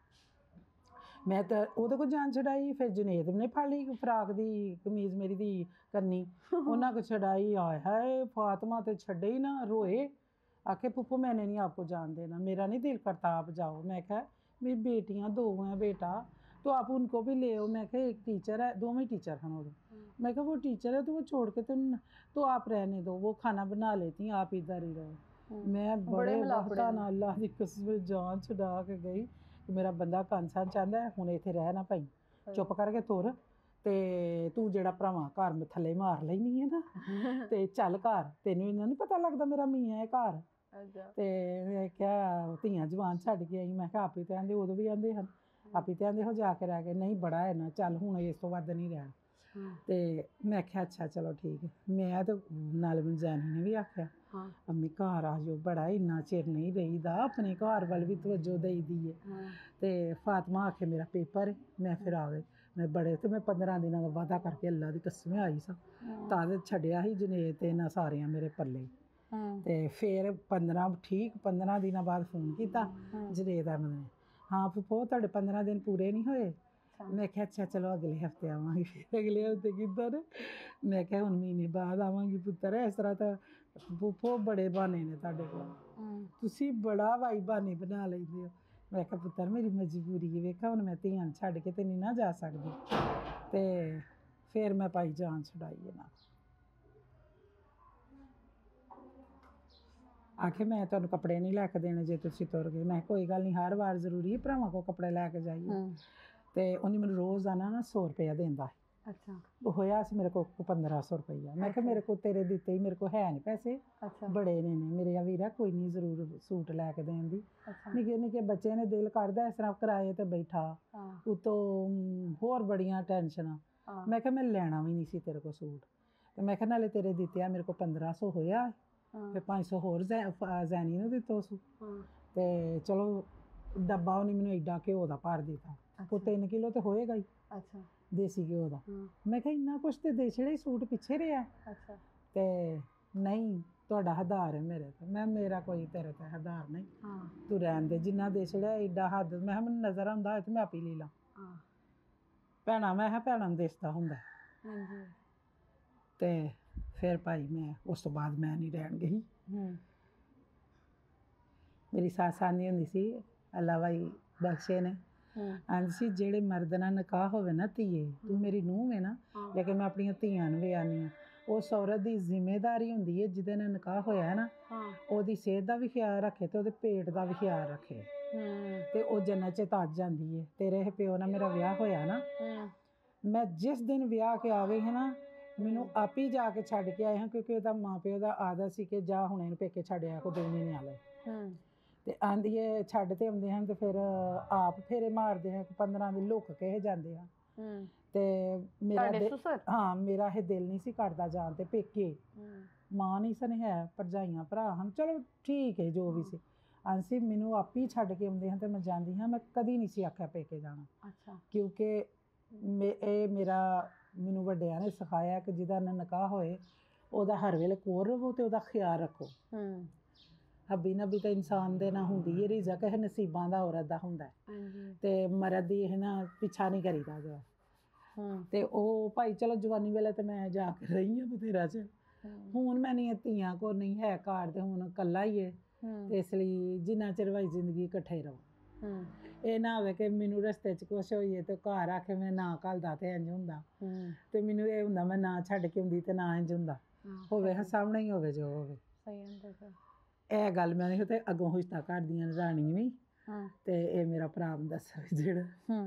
ਮੈਂ ਤਾਂ ਉਹਦੇ ਕੋਲ ਜਾਨ ਛਡਾਈ। ਫਿਰ ਜਨੇਤ ਨੇ ਫੜ ਲਈ ਫਰਾਕ ਦੀ ਕਮੀਜ਼ ਮੇਰੀ ਦੀ ਕਰਨੀ, ਉਹਨਾਂ ਕੋਲ ਛਡਾਈ। ਆਏ ਹਾਏ ਫਾਤਮਾ ਤੇ ਛੱਡੇ ਹੀ ਨਾ, ਰੋਏ आखे पुप्पो मैंने नहीं आपको जान देना, मेरा नहीं दिल करता आप जाओ। मैं कहा मेरी बेटियां दो हैं बेटा तो आप उनको भी ले आओ। मैं कहा एक टीचर है, दो में टीचर हैं वो। मैं कहा वो टीचर है तो वो छोड़ के तुम तो आप रहने दो, वो खाना बना लेती हैं, आप इधर ही रहो। मैं बड़े वक्ता ना अल्लाह की कसम जान छुड़ा के गई कि मेरा बंदा कंसा चाहता है हुण इत्थे रह ना भाई, चुप करके तुर ते तू जेड़ा भरावां घर में थले मार लैनी है ना ते चल घर, तेनू इन्ना नहीं पता लगता मेरा मियाँ है घर। ਤੇ ਮੈਂ ਕਿਹਾ ਧੀਆਂ ਜਵਾਨ ਛੱਡ ਕੇ ਆਈ। ਮੈਂ ਕਿਹਾ ਆਪ ਹੀ ਤੇ ਆਂਦੇ ਉਦੋਂ ਵੀ ਆਂਦੇ ਹਨ, ਆਪ ਹੀ ਤੇ ਆਂਦੇ ਹੋ ਜਾ ਕੇ ਰਹਿ ਗਏ। ਨਹੀਂ ਬੜਾ ਹੈ ਨਾ, ਚੱਲ ਹੁਣ ਇਸ ਤੋਂ ਵੱਧ ਨਹੀਂ ਰਹਿਣਾ। ਤੇ ਮੈਂ ਕਿਹਾ ਅੱਛਾ ਚਲੋ ਠੀਕ ਹੈ। ਮੈਂ ਤੇ ਨਾਲ ਮਨਜੈਨੀ ਨੇ ਵੀ ਆਖਿਆ ਅੰਮੀ ਘਰ ਆ ਜਾਓ, ਬੜਾ ਇੰਨਾ ਚਿਰ ਨਹੀਂ ਰਹੀਦਾ, ਆਪਣੇ ਘਰ ਵੱਲ ਵੀ ਤਵੱਜੋ ਦੇਈਦੀ ਹੈ। ਤੇ ਫਾਤਮਾ ਆਖੇ ਮੇਰਾ ਪੇਪਰ ਹੈ, ਮੈਂ ਫਿਰ ਆ ਗਈ। ਮੈਂ ਬੜੇ ਤੇ ਮੈਂ ਪੰਦਰਾਂ ਦਿਨਾਂ ਦਾ ਵਾਅਦਾ ਕਰਕੇ ਅੱਲਾ ਦੀ ਕਸਮ ਆਈ ਸਾਂ ਤਾਂ ਛੱਡਿਆ ਸੀ ਜਨੇਤ ਤੇ ਨਾ ਸਾਰਿਆਂ ਮੇਰੇ ਪੱਲੇ। ਤੇ ਫਿਰ ਪੰਦਰਾਂ ਠੀਕ ਪੰਦਰਾਂ ਦਿਨਾਂ ਬਾਅਦ ਫੋਨ ਕੀਤਾ ਜਨੇਤ ਅਹਿਮਦ ਨੇ, ਹਾਂ ਫੁੱਫੋ ਤੁਹਾਡੇ ਪੰਦਰਾਂ ਦਿਨ ਪੂਰੇ ਨਹੀਂ ਹੋਏ। ਮੈਂ ਕਿਹਾ ਅੱਛਾ ਚਲੋ ਅਗਲੇ ਹਫਤੇ ਆਵਾਂਗੀ। ਫਿਰ ਅਗਲੇ ਹਫਤੇ ਕਿੱਦਾਂ ਮੈਂ ਕਿਹਾ ਹੁਣ ਮਹੀਨੇ ਬਾਅਦ ਆਵਾਂਗੀ ਪੁੱਤਰ। ਇਸ ਤਰ੍ਹਾਂ ਤਾਂ ਫੁੱਫੋ ਬੜੇ ਬਹਾਨੇ ਨੇ ਤੁਹਾਡੇ ਕੋਲ, ਤੁਸੀਂ ਬੜਾ ਵਾਈ ਬਹਾਨੇ ਬਣਾ ਲੈਂਦੇ ਹੋ। ਮੈਂ ਕਿਹਾ ਪੁੱਤਰ ਮੇਰੀ ਮਜਬੂਰੀ ਹੈ, ਵੇਖਾ ਹੁਣ ਮੈਂ ਧੀਆਂ ਛੱਡ ਕੇ ਤੇ ਨਹੀਂ ਨਾ ਜਾ ਸਕਦੀ। ਤੇ ਫਿਰ ਮੈਂ ਭਾਈ ਜਾਨ ਛੁਡਾਈ ਇਹਨਾਂ। आखे मैं तुहानू कपड़े नहीं लैके देने जे तुसीं तुर गए। मैं कोई गल नहीं, हर वार जरूरी है भरावां को कपड़े लैके जाइए। तो उन्हें मैनू रोज़ाना ना सौ रुपया देंदा है। अच्छा होया सी मेरे को पंद्रह सौ रुपया। मैं कहा मेरे को तेरे दिते ही मेरे को है नहीं पैसे। अच्छा बड़े ने ने मेरे वीरा कोई नहीं जरूर सूट लैके देन दी। निक्के निक्के बच्चे ने दिल करदा इस तरह किराए ते बैठा उतों होर बड़ियां टेंशनां। मैं कहा मैं लैना भी नहीं सी तेरे को सूट। तो मैं कहा नाले तेरे दिते मेरे को पंद्रह सौ होया फिर पाँच सौ होर जैनी ने दित्तो सू। ते चलो डब्बा उन्हें मैनू एडा घ्यो दा भर दिता, वो तीन किलो तो होएगा ही। अच्छा देसी घ्यो दा। मैं कहा इन्ना कुछ तो दे छड़े सूट पिछे रहा। अच्छा ते नहीं तुहाडा हदार है मेरे ते। मैं मेरा कोई तेरे ते हदार नहीं, तू रहन दे जिन्ना दे छड़िया एडा हद। मैं मैनू नज़र आंदा होए ते मैं आपी ले ला। भैणां मैं कहा भैणां नूं दिसदा हुंदा। ते फिर भाई मैं उस तो बाद मैं नहीं रहन गई। मेरी सस आंदी हुंदी सी अल्लाह भाई बख्शे ने, आंदी सी जेड़े मर्द नाल निकाह होवे ना धीए तू मेरी नूंह है ना, लेकिन मैं अपनी धीआं नूं भी आनी हां उस औरत दी जिम्मेदारी हुंदी है जिहदे नाल निकाह होया है ना ओहदी सेहत दा भी ख्याल रखे ते ओहदे पेट दा भी ख्याल रखे ते ओह जन्नत च तज जांदी है। तेरे प्यो नाल मेरा विआह होया ना, मैं जिस दिन विआह के आ गई है ना मैनू आप ही जाके छड्ड के आए हैं क्योंकि ਉਹਦਾ माँ प्यो का आदत सी कि जा हुणे ਇਹਨੂੰ पेके छड्ड आया को दो महीने वाले। ਤੇ ਆਂਦੀ ਹੈ ਛੱਡ ਤੇ ਆਉਂਦੇ ਹਨ ਤੇ ਫਿਰ ਆਪ ਫੇਰੇ ਮਾਰਦੇ ਹਨ ਪੰਦਰਾਂ ਦਿਨ ਲੁੱਕ ਕੇ ਜਾਂਦੇ ਹਨ। ਤੇ ਮੇਰਾ ਹਾਂ ਮੇਰਾ ਇਹ ਦਿਲ ਨਹੀਂ ਸੀ ਕਰਦਾ ਜਾਣ ਤੇ ਪੇਕੇ। ਮਾਂ ਨਹੀਂ ਸਨ ਹੈ ਭਰਜਾਈਆਂ ਭਰਾ ਹਨ ਚਲੋ ਠੀਕ ਹੈ ਜੋ ਵੀ ਸੀ। ਆਂਸੀ ਮੈਨੂੰ ਆਪ ਹੀ ਛੱਡ ਕੇ ਆਉਂਦੇ ਹਨ ਤੇ ਮੈਂ ਜਾਂਦੀ ਹਾਂ। ਮੈਂ ਕਦੀ ਨਹੀਂ ਸੀ ਆਖਿਆ ਪੇਕੇ ਜਾਣਾ। ਅੱਛਾ ਕਿਉਂਕਿ ਇਹ ਮੇਰਾ ਮੈਨੂੰ ਵੱਡਿਆਂ ਨੇ ਸਿਖਾਇਆ ਕਿ ਜਿਹਦਾ ਨਾਲ ਨਿਕਾਹ ਹੋਏ ਉਹਦਾ ਹਰ ਵੇਲੇ ਕੋਲ ਰਹੋ ਤੇ ਉਹਦਾ ਖਿਆਲ ਰੱਖੋ। ਹੱਬੀ ਨੱਬੀ ਤਾਂ ਇਨਸਾਨ ਦੇ ਨਾਲ ਹੁੰਦੀ ਹੈ, ਰਿਜ਼ਕ ਹੈ ਨਸੀਬਾਂ ਦਾ ਔਰਤ ਦਾ ਹੁੰਦਾ ਤੇ ਮਰਦ ਦੀ ਇਹ ਨਾ ਪਿੱਛਾ ਨਹੀਂ ਕਰੀਦਾ ਗਿਆ। ਤੇ ਉਹ ਭਾਈ ਚਲੋ ਜਵਾਨੀ ਵੇਲੇ ਤੇ ਮੈਂ ਜਾ ਕੇ ਰਹੀ ਹਾਂ ਬਥੇਰਾ ਚ। ਹੁਣ ਮੈਂ ਨਹੀਂ ਧੀਆਂ ਕੋਲ ਨਹੀਂ ਹੈ ਘਰ ਤੇ ਹੁਣ ਇਕੱਲਾ ਹੀ ਹੈ ਤੇ ਇਸ ਲਈ ਜਿੰਨਾ ਚਿਰ ਭਾਈ ਜ਼ਿੰਦਗੀ ਇਕੱਠੇ ਰਹੋ। ਇਹ ਨਾ ਹੋਵੇ ਕਿ ਮੈਨੂੰ ਰਸਤੇ 'ਚ ਕੁਛ ਹੋਈਏ ਤੇ ਘਰ ਆ ਕੇ ਮੈਂ ਨਾ ਘੱਲਦਾ ਤੇ ਇੰਝ ਹੁੰਦਾ ਤੇ ਮੈਨੂੰ ਇਹ ਹੁੰਦਾ ਮੈਂ ਨਾ ਛੱਡ ਕੇ ਹੁੰਦੀ ਤੇ ਨਾ ਇੰਝ ਹੁੰਦਾ ਹੋਵੇ ਹਾਂ ਸਾਹਮਣੇ ਹੀ ਹੋਵੇ ਜੋ ਹੋਵੇ ਇਹ ਗੱਲ ਮੈਂ ਨਹੀਂ ਤੇ ਅੱਗੋਂ ਹੁਸ਼ਤਾ ਕਰਦੀਆਂ ਰਾਣੀ ਵੀ ਤੇ ਇਹ ਮੇਰਾ ਭਰਾ ਦੱਸ ਜਿਹੜਾ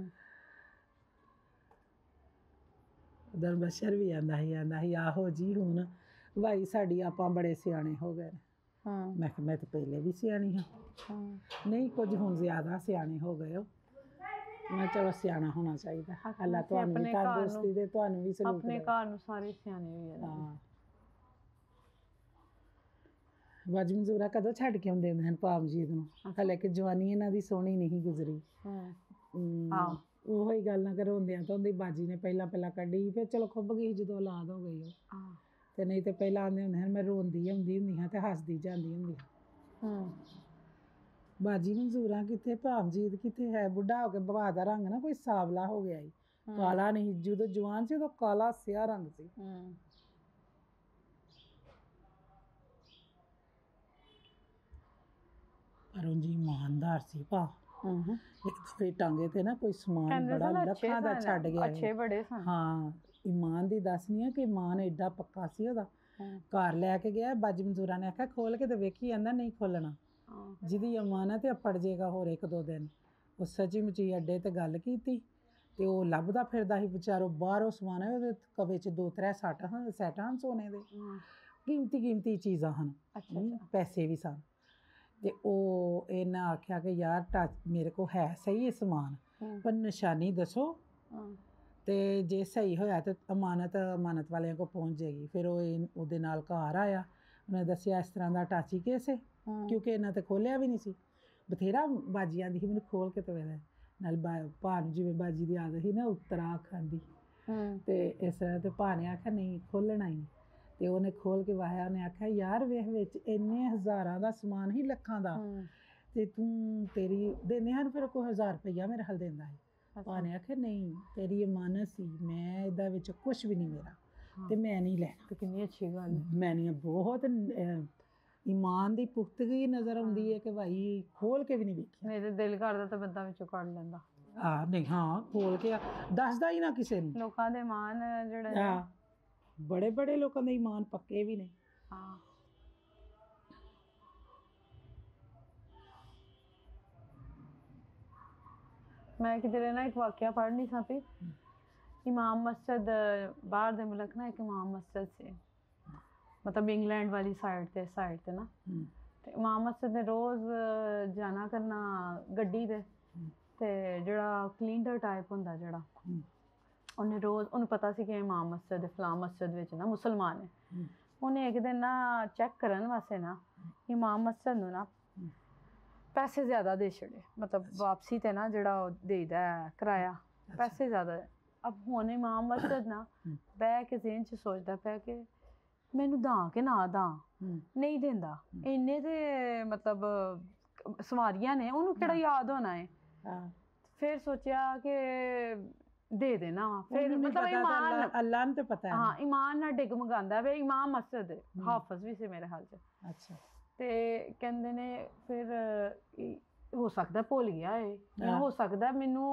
ਉਧਰ ਬਸ਼ਰ ਵੀ ਆਂਦਾ ਸੀ ਆਂਦਾ ਸੀ ਆਹੋ ਜੀ ਹੁਣ ਭਾਈ ਸਾਡੀ ਆਪਾਂ ਬੜੇ ਸਿਆਣੇ ਹੋ ਗਏ ਮੈਂ ਕਿਹਾ ਮੈਂ ਤਾਂ ਪਹਿਲੇ ਵੀ ਸਿਆਣੀ ਹਾਂ ਨਹੀਂ ਕੁਝ ਹੁਣ ਜ਼ਿਆਦਾ ਸਿਆਣੇ ਹੋ ਗਏ ਹੋ ਮੈਂ ਚਲੋ ਸਿਆਣਾ ਹੋਣਾ ਚਾਹੀਦਾ ਅੱਲਾ ਤੁਹਾਨੂੰ ਵੀ ਤੰਦਰੁਸਤੀ ਦੇ ਤੁਹਾਨੂੰ ਵੀ ਸਲੂਕ ਆਪਣੇ ਘਰ ਨੂੰ ਸਾਰੇ ਸਿਆਣੇ ਹੋਈ ਜਾਂਦੇ ਹਾਂ ਵਾਜ ਮਨਜ਼ੂਰਾ ਕਦੋਂ ਛੱਡ ਕੇ ਆਉਂਦੇ ਹਨ ਪਾਮਜੀਤ ਨੂੰ ਹਲੇ ਕਿ ਜਵਾਨੀ ਇਹਨਾਂ ਦੀ ਸੋਹਣੀ ਨਹੀਂ ਗੁਜ਼ਰੀ ਹਾਂ ਉਹੋ ਹੀ ਗੱਲ ਨਾ ਕਰੋ ਹੁੰਦਿਆਂ ਤਾਂ ਉਹਦੀ ਬਾਜੀ ਨੇ ਪਹਿਲਾਂ ਪਹਿਲਾਂ ਕੱਢੀ ਫਿਰ ਚਲੋ ਖੁੱਭ ਗਈ ਜਦੋਂ ਔਲਾਦ ਹੋ ਗਈ ਉਹ ਤੇ ਨਹੀਂ ਤੇ ਪਹਿਲਾਂ ਆਉਂਦੇ ਹੁੰਦੇ ਹਨ ਮੈਂ ਰੋਂਦੀ ਹੁੰਦੀ ਹੁੰਦੀ ਹਾਂ ਤੇ ਹੱਸਦੀ ਜਾਂਦੀ ਹੁੰਦੀ ਹਾਂ ਬਾਜੀ ਮਨਜ਼ੂਰਾ ਕਿੱਥੇ ਭਾਵਜੀਤ ਕਿੱਥੇ ਹੈ ਬੁੱਢਾ ਹੋ ਕੇ ਬਵਾ ਦਾ ਰੰਗ ਨਾ ਕੋਈ ਸਾਵਲਾ ਹੋ ਗਿਆ ਈ ਕਾਲਾ ਨਹੀਂ ਜਦੋਂ ਜਵਾਨ ਸੀ ਉਦੋਂ ਕਾਲਾ ਸਿਆਹ ਰੰਗ ਸੀ ਪਰ ਉਹ ਜੀ ਇਮਾਨਦਾਰ ਸੀ ਭਾ ਇੱਕ ਦੂਸਰੇ ਟਾਂਗੇ ਤੇ ਨਾ ਕੋਈ ਸਮਾਨ ਬੜਾ ਲੱਖਾਂ ਦਾ ਛੱਡ ਗਿਆ ਅੱਛੇ ਬੜੇ ਸਨ ਹਾਂ ਇਮਾਨ ਦੀ ਦੱਸਣੀ ਆ ਕਿ ਇਮਾਨ ਐਡਾ ਪੱਕਾ ਸੀ ਉਹਦਾ ਘਰ ਲੈ ਕੇ ਗਿਆ ਬਾਜੀ ਮਨਜ਼ੂਰਾ ਨੇ ਆਖਿਆ ਖੋਲ ਕੇ ਤੇ ਵੇਖੀ ਜਾਂਦਾ ਨਹੀਂ ਖੋਲਣਾ ਜਿਹਦੀ ਅਮਾਨਤ ਹੈ ਪੜ ਜਾਏਗਾ ਹੋਰ ਇੱਕ ਦੋ ਦਿਨ ਉਹ ਸੱਚੀ ਮੁੱਚੀ ਅੱਡੇ ਤੇ ਗੱਲ ਕੀਤੀ ਤੇ ਉਹ ਲੱਭਦਾ ਫਿਰਦਾ ਸੀ ਵਿਚਾਰੋ ਬਾਹਰੋਂ ਸਮਾਨ ਹੈ ਉਹਦੇ ਕਵੇ 'ਚ ਦੋ ਤਰੇ ਸੱਟ ਹਨ ਸੈਟ ਹਨ ਸੋਨੇ ਦੇ ਕੀਮਤੀ ਕੀਮਤੀ ਚੀਜ਼ਾਂ ਹਨ ਪੈਸੇ ਵੀ ਸਨ ਤੇ ਉਹ ਇਹਨਾਂ ਆਖਿਆ ਕਿ ਯਾਰ ਟੱਚ ਮੇਰੇ ਕੋਲ ਹੈ ਸਹੀ ਇਹ ਸਮਾਨ ਪਰ ਨਿਸ਼ਾਨੀ ਦੱਸੋ ਤੇ ਜੇ ਸਹੀ ਹੋਇਆ ਤੇ ਅਮਾਨਤ ਅਮਾਨਤ ਵਾਲਿਆਂ ਕੋਲ ਪਹੁੰਚ ਜਾਏਗੀ ਫਿਰ ਉਹ ਉਹਦੇ ਨਾਲ ਘਰ ਆਇਆ ਉਹਨੇ ਦੱਸਿਆ ਇਸ ਤਰ੍ਹਾਂ ਦਾ ਟਾਚੀ ਕੇਸ ਹੈ ਕਿਉਂਕਿ ਇਹਨਾਂ ਤੇ ਖੋਲਿਆ ਵੀ ਨਹੀਂ ਸੀ ਬਥੇਰਾ ਬਾਜੀ ਆਂਦੀ ਸੀ ਮੈਨੂੰ ਖੋਲ ਕੇ ਤੇ ਵੇਲੇ ਨਾਲ ਭਾ ਨੂੰ ਜਿਵੇਂ ਬਾਜੀ ਦੀ ਆਦਤ ਸੀ ਨਾ ਉਤਰਾ ਖਾਂਦੀ ਤੇ ਇਸ ਤਰ੍ਹਾਂ ਤੇ ਭਾ ਨੇ ਆਖਿਆ ਨਹੀਂ ਖੋਲਣਾ ਹੀ ਤੇ ਉਹਨੇ ਖੋਲ ਕੇ ਵਾਹਿਆ ਉਹਨੇ ਆਖਿਆ ਯਾਰ ਵੇਖ ਵਿੱਚ ਇੰਨੇ ਹਜ਼ਾਰਾਂ ਦਾ ਸਮਾਨ ਹੀ ਲੱਖਾਂ ਦਾ ਤੇ ਤੂੰ ਤੇਰੀ ਦਿੰਦੇ ਹਨ ਫਿਰ ਕੋਈ ਹਜ਼ਾਰ ਰੁਪਈਆ ਮੇਰੇ ਹਲ ਦਿੰਦਾ ਹੈ ਭਾ ਨੇ ਆਖਿਆ ਨਹੀਂ ਤੇਰੀ ਇਮਾਨਤ ਸੀ ਮੈਂ ਇਹਦਾ ਵਿੱਚ ਕੁਛ ਵੀ ਨਹੀਂ ਮੇਰਾ ਤੇ ਮੈਂ ਨਹੀਂ ਲੈਣਾ ਕਿੰਨੀ ਅੱਛੀ ਗੱਲ ਮੈਂ ਨਹੀਂ ਬਹੁਤ ਈਮਾਨ ਦੀ ਪੁਖਤਗੀ ਨਜ਼ਰ ਆਉਂਦੀ ਹੈ ਕਿ ਭਾਈ ਖੋਲ ਕੇ ਵੀ ਨਹੀਂ ਵੇਖਿਆ ਮੇਰੇ ਦਿਲ ਕਰਦਾ ਤਾਂ ਬੰਦਾ ਵਿੱਚੋਂ ਕੱਢ ਲੈਂਦਾ ਆ ਨਹੀਂ ਹਾਂ ਖੋਲ ਕੇ ਦੱਸਦਾ ਹੀ ਨਾ ਕਿਸੇ ਨੂੰ ਲੋਕਾਂ ਦੇ ਇਮਾਨ ਜਿਹੜੇ ਹਾਂ ਬੜੇ ਬੜੇ ਲੋਕਾਂ ਦੇ ਈਮਾਨ ਪੱਕੇ ਵੀ ਨੇ ਹਾਂ ਮੈਂ ਕਿਧਰੇ ਨਾ ਇੱਕ ਵਾਕਿਆ ਪੜ੍ਹਨੀ ਸਾਂ ਵੀ इमाम मस्जिद बाहर दे मुल्क ना एक इमाम मस्जिद से मतलब इंग्लैंड वाली साइड ते साइड ते ना ते इमाम मस्जिद ने रोज़ जाना करना गड्डी दे ते जेड़ा क्लीनर टाइप होंदा जेड़ा उन्हें रोज़ उन्हें पता सी कि इमाम मस्जिद फलां मस्जिद विच ना मुसलमान है उन्हें एक दिन ना चेक करन वास्ते ना इमाम मस्जिद नूं ना पैसे ज़्यादा दे छड़े मतलब वापसी ते ना जेड़ा देईदा किराया पैसे ज़्यादा अब हुण इमाम मस्जिद ना बह के ज़हन च सोचदा पिया कि मैनू दां कि ना दां नहीं देंदा इन्ने ते मतलब सवारियां ने उन्होंने केड़ा याद होना है फिर सोचा कि दे देना फिर मतलब ईमान अल्लाह ने तो पता है हाँ ईमान ना डिग मंगांदा वे इमाम मस्जिद हाफिज भी से मेरे हाल च अच्छा ते कहंदे ने फिर हो सकदा भुल गया है हो सकदा मैनू